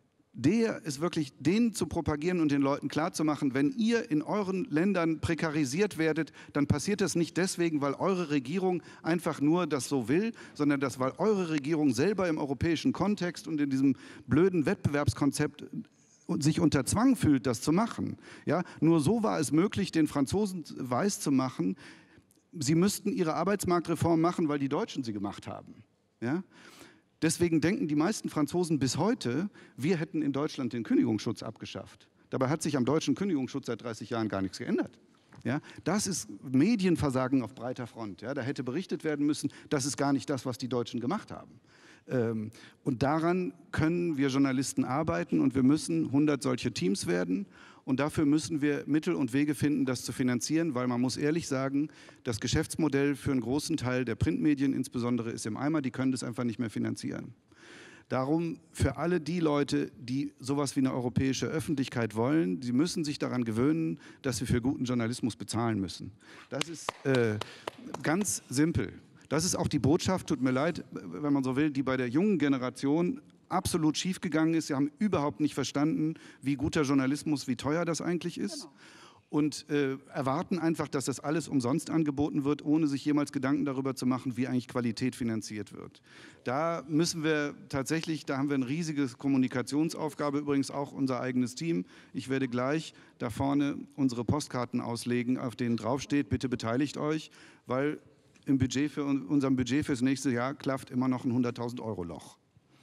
der ist wirklich, den zu propagieren und den Leuten klarzumachen, wenn ihr in euren Ländern prekarisiert werdet, dann passiert das nicht deswegen, weil eure Regierung einfach nur das so will, sondern das, weil eure Regierung selber im europäischen Kontext und in diesem blöden Wettbewerbskonzept sich unter Zwang fühlt, das zu machen. Ja? Nur so war es möglich, den Franzosen weiszumachen, sie müssten ihre Arbeitsmarktreform machen, weil die Deutschen sie gemacht haben. Ja? Deswegen denken die meisten Franzosen bis heute, wir hätten in Deutschland den Kündigungsschutz abgeschafft. Dabei hat sich am deutschen Kündigungsschutz seit dreißig Jahren gar nichts geändert. Ja, das ist Medienversagen auf breiter Front. Ja, da hätte berichtet werden müssen, das ist gar nicht das, was die Deutschen gemacht haben. Ähm, und daran können wir Journalisten arbeiten und wir müssen hundert solche Teams werden. Und dafür müssen wir Mittel und Wege finden, das zu finanzieren, weil man muss ehrlich sagen, das Geschäftsmodell für einen großen Teil der Printmedien insbesondere ist im Eimer, die können das einfach nicht mehr finanzieren. Darum für alle die Leute, die sowas wie eine europäische Öffentlichkeit wollen, sie müssen sich daran gewöhnen, dass sie für guten Journalismus bezahlen müssen. Das ist äh, ganz simpel. Das ist auch die Botschaft, tut mir leid, wenn man so will, die bei der jungen Generation absolut schiefgegangen ist. Sie haben überhaupt nicht verstanden, wie guter Journalismus, wie teuer das eigentlich ist. Genau. Und äh, erwarten einfach, dass das alles umsonst angeboten wird, ohne sich jemals Gedanken darüber zu machen, wie eigentlich Qualität finanziert wird. Da müssen wir tatsächlich, da haben wir eine riesige Kommunikationsaufgabe, übrigens auch unser eigenes Team. Ich werde gleich da vorne unsere Postkarten auslegen, auf denen draufsteht, bitte beteiligt euch, weil im Budget für unserem Budget fürs nächste Jahr klafft immer noch ein hunderttausend Euro Loch.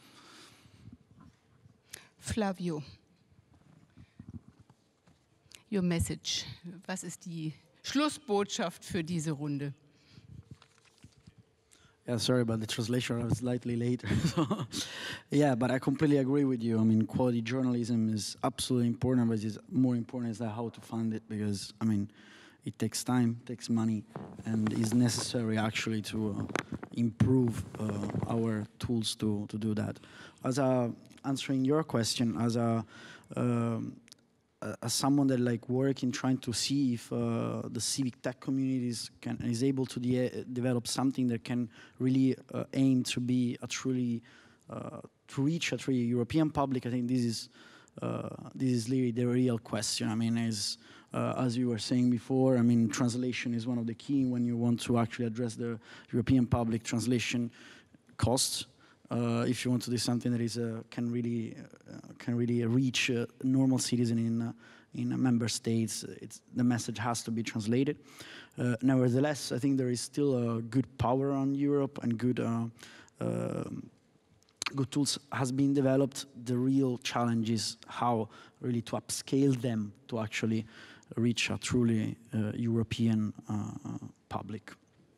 Flavio, your message. Was ist die Schlussbotschaft für diese Runde? Yeah, sorry about the translation, I was slightly late. Yeah, but I completely agree with you. I mean, quality journalism is absolutely important, but it's more important is that how to fund it, because, I mean, it takes time, takes money, and is necessary actually to uh, improve uh, our tools to, to do that. As a, answering your question, as a, um, as someone that like work in trying to see if uh, the civic tech communities can, is able to de develop something that can really uh, aim to be a truly, uh, to reach a truly European public, I think this is, uh, this is really the real question. I mean, is, Uh, as you were saying before, I mean, translation is one of the key when you want to actually address the European public. Translation costs. Uh, if you want to do something that is uh, can really uh, can really reach a normal citizen in uh, in uh, member states, it's, the message has to be translated. Uh, nevertheless, I think there is still a good power on Europe and good. Uh, uh, Good tools has been developed. The real challenge is how really to upscale them to actually reach a truly uh, European uh, public.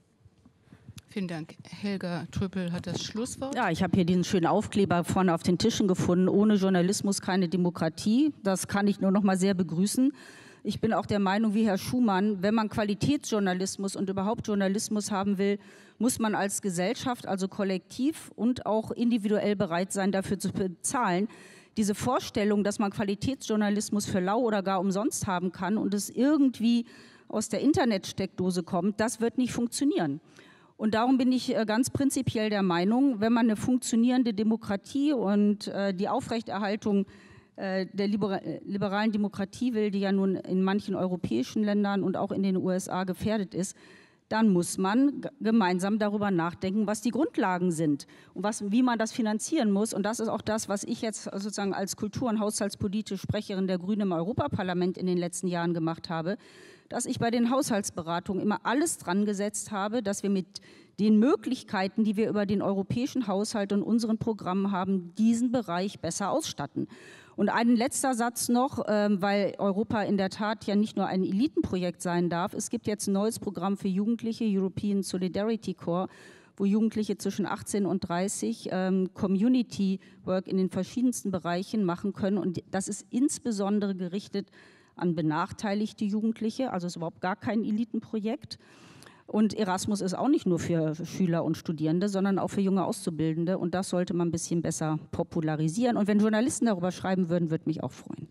Vielen Dank. Helga Trüppel hat das Schlusswort. Ja, ich habe hier diesen schönen Aufkleber vorne auf den Tischen gefunden. Ohne Journalismus keine Demokratie. Das kann ich nur noch mal sehr begrüßen. Ich bin auch der Meinung wie Herr Schumann, wenn man Qualitätsjournalismus und überhaupt Journalismus haben will, muss man als Gesellschaft, also kollektiv und auch individuell bereit sein, dafür zu bezahlen. Diese Vorstellung, dass man Qualitätsjournalismus für lau oder gar umsonst haben kann und es irgendwie aus der Internetsteckdose kommt, das wird nicht funktionieren. Und darum bin ich ganz prinzipiell der Meinung, wenn man eine funktionierende Demokratie und äh, die Aufrechterhaltung der liberalen Demokratie will, die ja nun in manchen europäischen Ländern und auch in den U S A gefährdet ist, dann muss man gemeinsam darüber nachdenken, was die Grundlagen sind und was, wie man das finanzieren muss. Und das ist auch das, was ich jetzt sozusagen als Kultur- und Haushaltspolitische Sprecherin der Grünen im Europaparlament in den letzten Jahren gemacht habe, dass ich bei den Haushaltsberatungen immer alles dran gesetzt habe, dass wir mit den Möglichkeiten, die wir über den europäischen Haushalt und unseren Programmen haben, diesen Bereich besser ausstatten. Und ein letzter Satz noch, ähm, weil Europa in der Tat ja nicht nur ein Elitenprojekt sein darf. Es gibt jetzt ein neues Programm für Jugendliche, European Solidarity Corps, wo Jugendliche zwischen achtzehn und dreißig ähm, Community Work in den verschiedensten Bereichen machen können. Und das ist insbesondere gerichtet an benachteiligte Jugendliche, also es ist überhaupt gar kein Elitenprojekt. Und Erasmus ist auch nicht nur für Schüler und Studierende, sondern auch für junge Auszubildende. Und das sollte man ein bisschen besser popularisieren. Und wenn Journalisten darüber schreiben würden, würde mich auch freuen.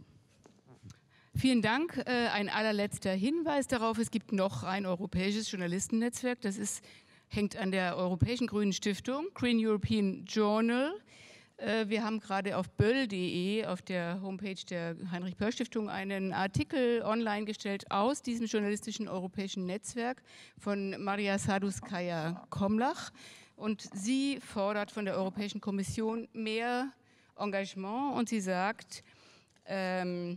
Vielen Dank. Äh, ein allerletzter Hinweis darauf, es gibt noch ein europäisches Journalistennetzwerk, das ist, hängt an der Europäischen Grünen Stiftung, Green European Journal. Äh, wir haben gerade auf böll punkt de, auf der Homepage der Heinrich-Böll-Stiftung, einen Artikel online gestellt aus diesem journalistischen europäischen Netzwerk von Maria Saduskaya-Komlach. Und sie fordert von der Europäischen Kommission mehr Engagement und sie sagt, ähm,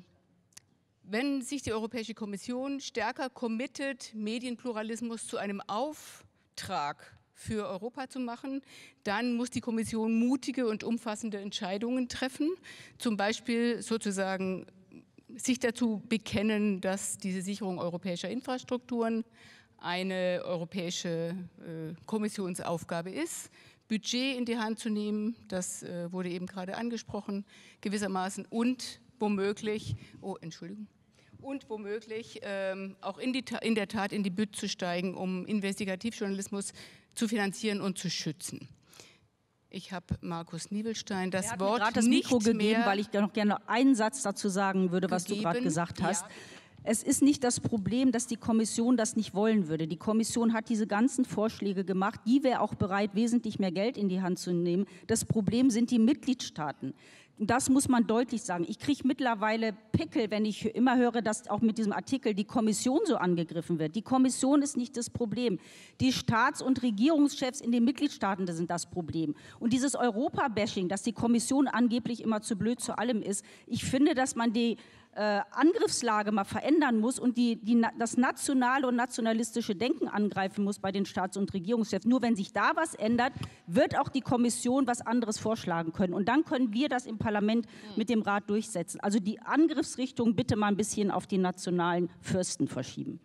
wenn sich die Europäische Kommission stärker committet, Medienpluralismus zu einem Auftrag für Europa zu machen, dann muss die Kommission mutige und umfassende Entscheidungen treffen, zum Beispiel sozusagen sich dazu bekennen, dass diese Sicherung europäischer Infrastrukturen eine europäische äh, Kommissionsaufgabe ist, Budget in die Hand zu nehmen, das äh, wurde eben gerade angesprochen, gewissermaßen, und womöglich, oh, Entschuldigung, und womöglich ähm, auch in, die, in der Tat in die Bütt zu steigen, um Investigativjournalismus zu finanzieren und zu schützen. Ich habe Markus Niebelstein das er hat Wort mir das Mikro nicht gegeben, mehr weil ich da noch gerne einen Satz dazu sagen würde, was gegeben. du gerade gesagt hast. Ja. Es ist nicht das Problem, dass die Kommission das nicht wollen würde. Die Kommission hat diese ganzen Vorschläge gemacht. Die wäre auch bereit, wesentlich mehr Geld in die Hand zu nehmen. Das Problem sind die Mitgliedstaaten. Das muss man deutlich sagen. Ich kriege mittlerweile Pickel, wenn ich immer höre, dass auch mit diesem Artikel die Kommission so angegriffen wird. Die Kommission ist nicht das Problem. Die Staats- und Regierungschefs in den Mitgliedstaaten sind das Problem. Und dieses Europa-Bashing, dass die Kommission angeblich immer zu blöd zu allem ist, ich finde, dass man die Äh, Angriffslage mal verändern muss und die, die, das nationale und nationalistische Denken angreifen muss bei den Staats- und Regierungschefs. Nur wenn sich da was ändert, wird auch die Kommission was anderes vorschlagen können. Und dann können wir das im Parlament mit dem Rat durchsetzen. Also die Angriffsrichtung bitte mal ein bisschen auf die nationalen Fürsten verschieben.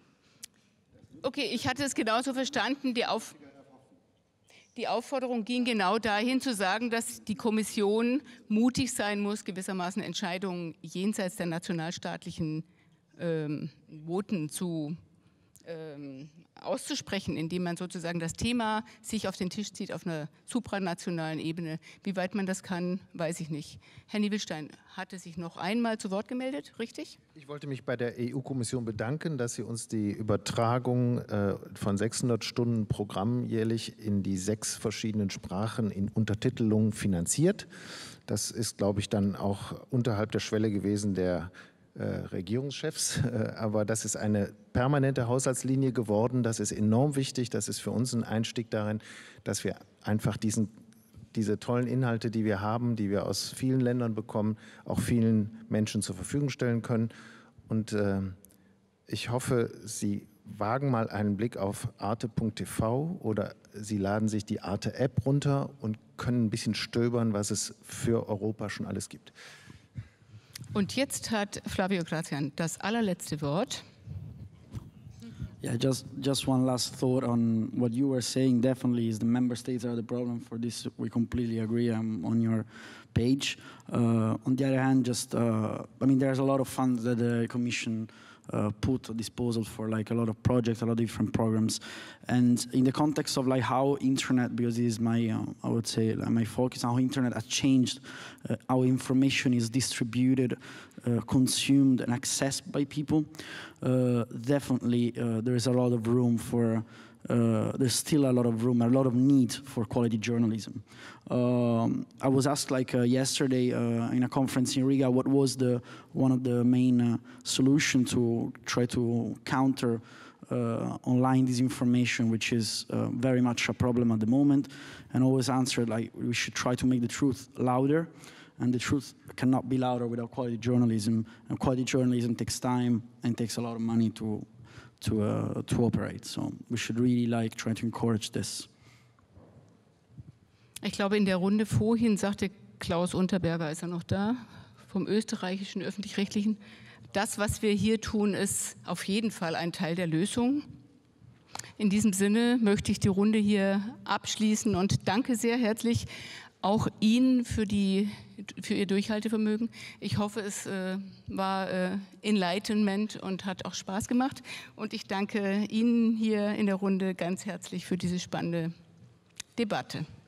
Okay, ich hatte es genauso verstanden. Die, Auf, die Aufforderung ging genau dahin zu sagen, dass die Kommission mutig sein muss, gewissermaßen Entscheidungen jenseits der nationalstaatlichen ähm, Voten zu ähm, auszusprechen, indem man sozusagen das Thema sich auf den Tisch zieht auf einer supranationalen Ebene. Wie weit man das kann, weiß ich nicht. Herr Niebelstein hatte sich noch einmal zu Wort gemeldet, richtig? Ich wollte mich bei der E U-Kommission bedanken, dass sie uns die Übertragung äh, von sechshundert Stunden Programm jährlich in die sechs verschiedenen Sprachen in Untertitelung finanziert. Das ist, glaube ich, dann auch unterhalb der Schwelle gewesen der Äh, Regierungschefs, äh, aber das ist eine permanente Haushaltslinie geworden. Das ist enorm wichtig. Das ist für uns ein Einstieg darin, dass wir einfach diesen, diese tollen Inhalte, die wir haben, die wir aus vielen Ländern bekommen, auch vielen Menschen zur Verfügung stellen können. Und äh, ich hoffe, Sie wagen mal einen Blick auf arte punkt t v oder Sie laden sich die Arte-App runter und können ein bisschen stöbern, was es für Europa schon alles gibt. Und jetzt hat Flavio Grazian das allerletzte Wort. Yeah, just just one last thought on what you were saying. Definitely, is the member states are the problem for this. We completely agree. I'm on your page. Uh, on the other hand, just uh, I mean, there's a lot of funds that the Commission uh, put at disposal for like a lot of projects, a lot of different programs, and in the context of like how internet, because this is my uh, I would say like my focus, how internet has changed, uh, how information is distributed, uh, consumed, and accessed by people. Uh, definitely, uh, there is a lot of room for. Uh, there's still a lot of room, a lot of need for quality journalism. Um, I was asked like uh, yesterday uh, in a conference in Riga, what was the one of the main uh, solution to try to counter uh, online disinformation, which is uh, very much a problem at the moment, and always answered like we should try to make the truth louder, and the truth cannot be louder without quality journalism, and quality journalism takes time and takes a lot of money to to uh, to operate. So we should really like try to encourage this. Ich glaube, in der Runde vorhin sagte Klaus Unterberger, ist er noch da, vom österreichischen Öffentlich-Rechtlichen, das, was wir hier tun, ist auf jeden Fall ein Teil der Lösung. In diesem Sinne möchte ich die Runde hier abschließen und danke sehr herzlich auch Ihnen für, die, für Ihr Durchhaltevermögen. Ich hoffe, es äh, war äh, Enlightenment und hat auch Spaß gemacht. Und ich danke Ihnen hier in der Runde ganz herzlich für diese spannende Debatte.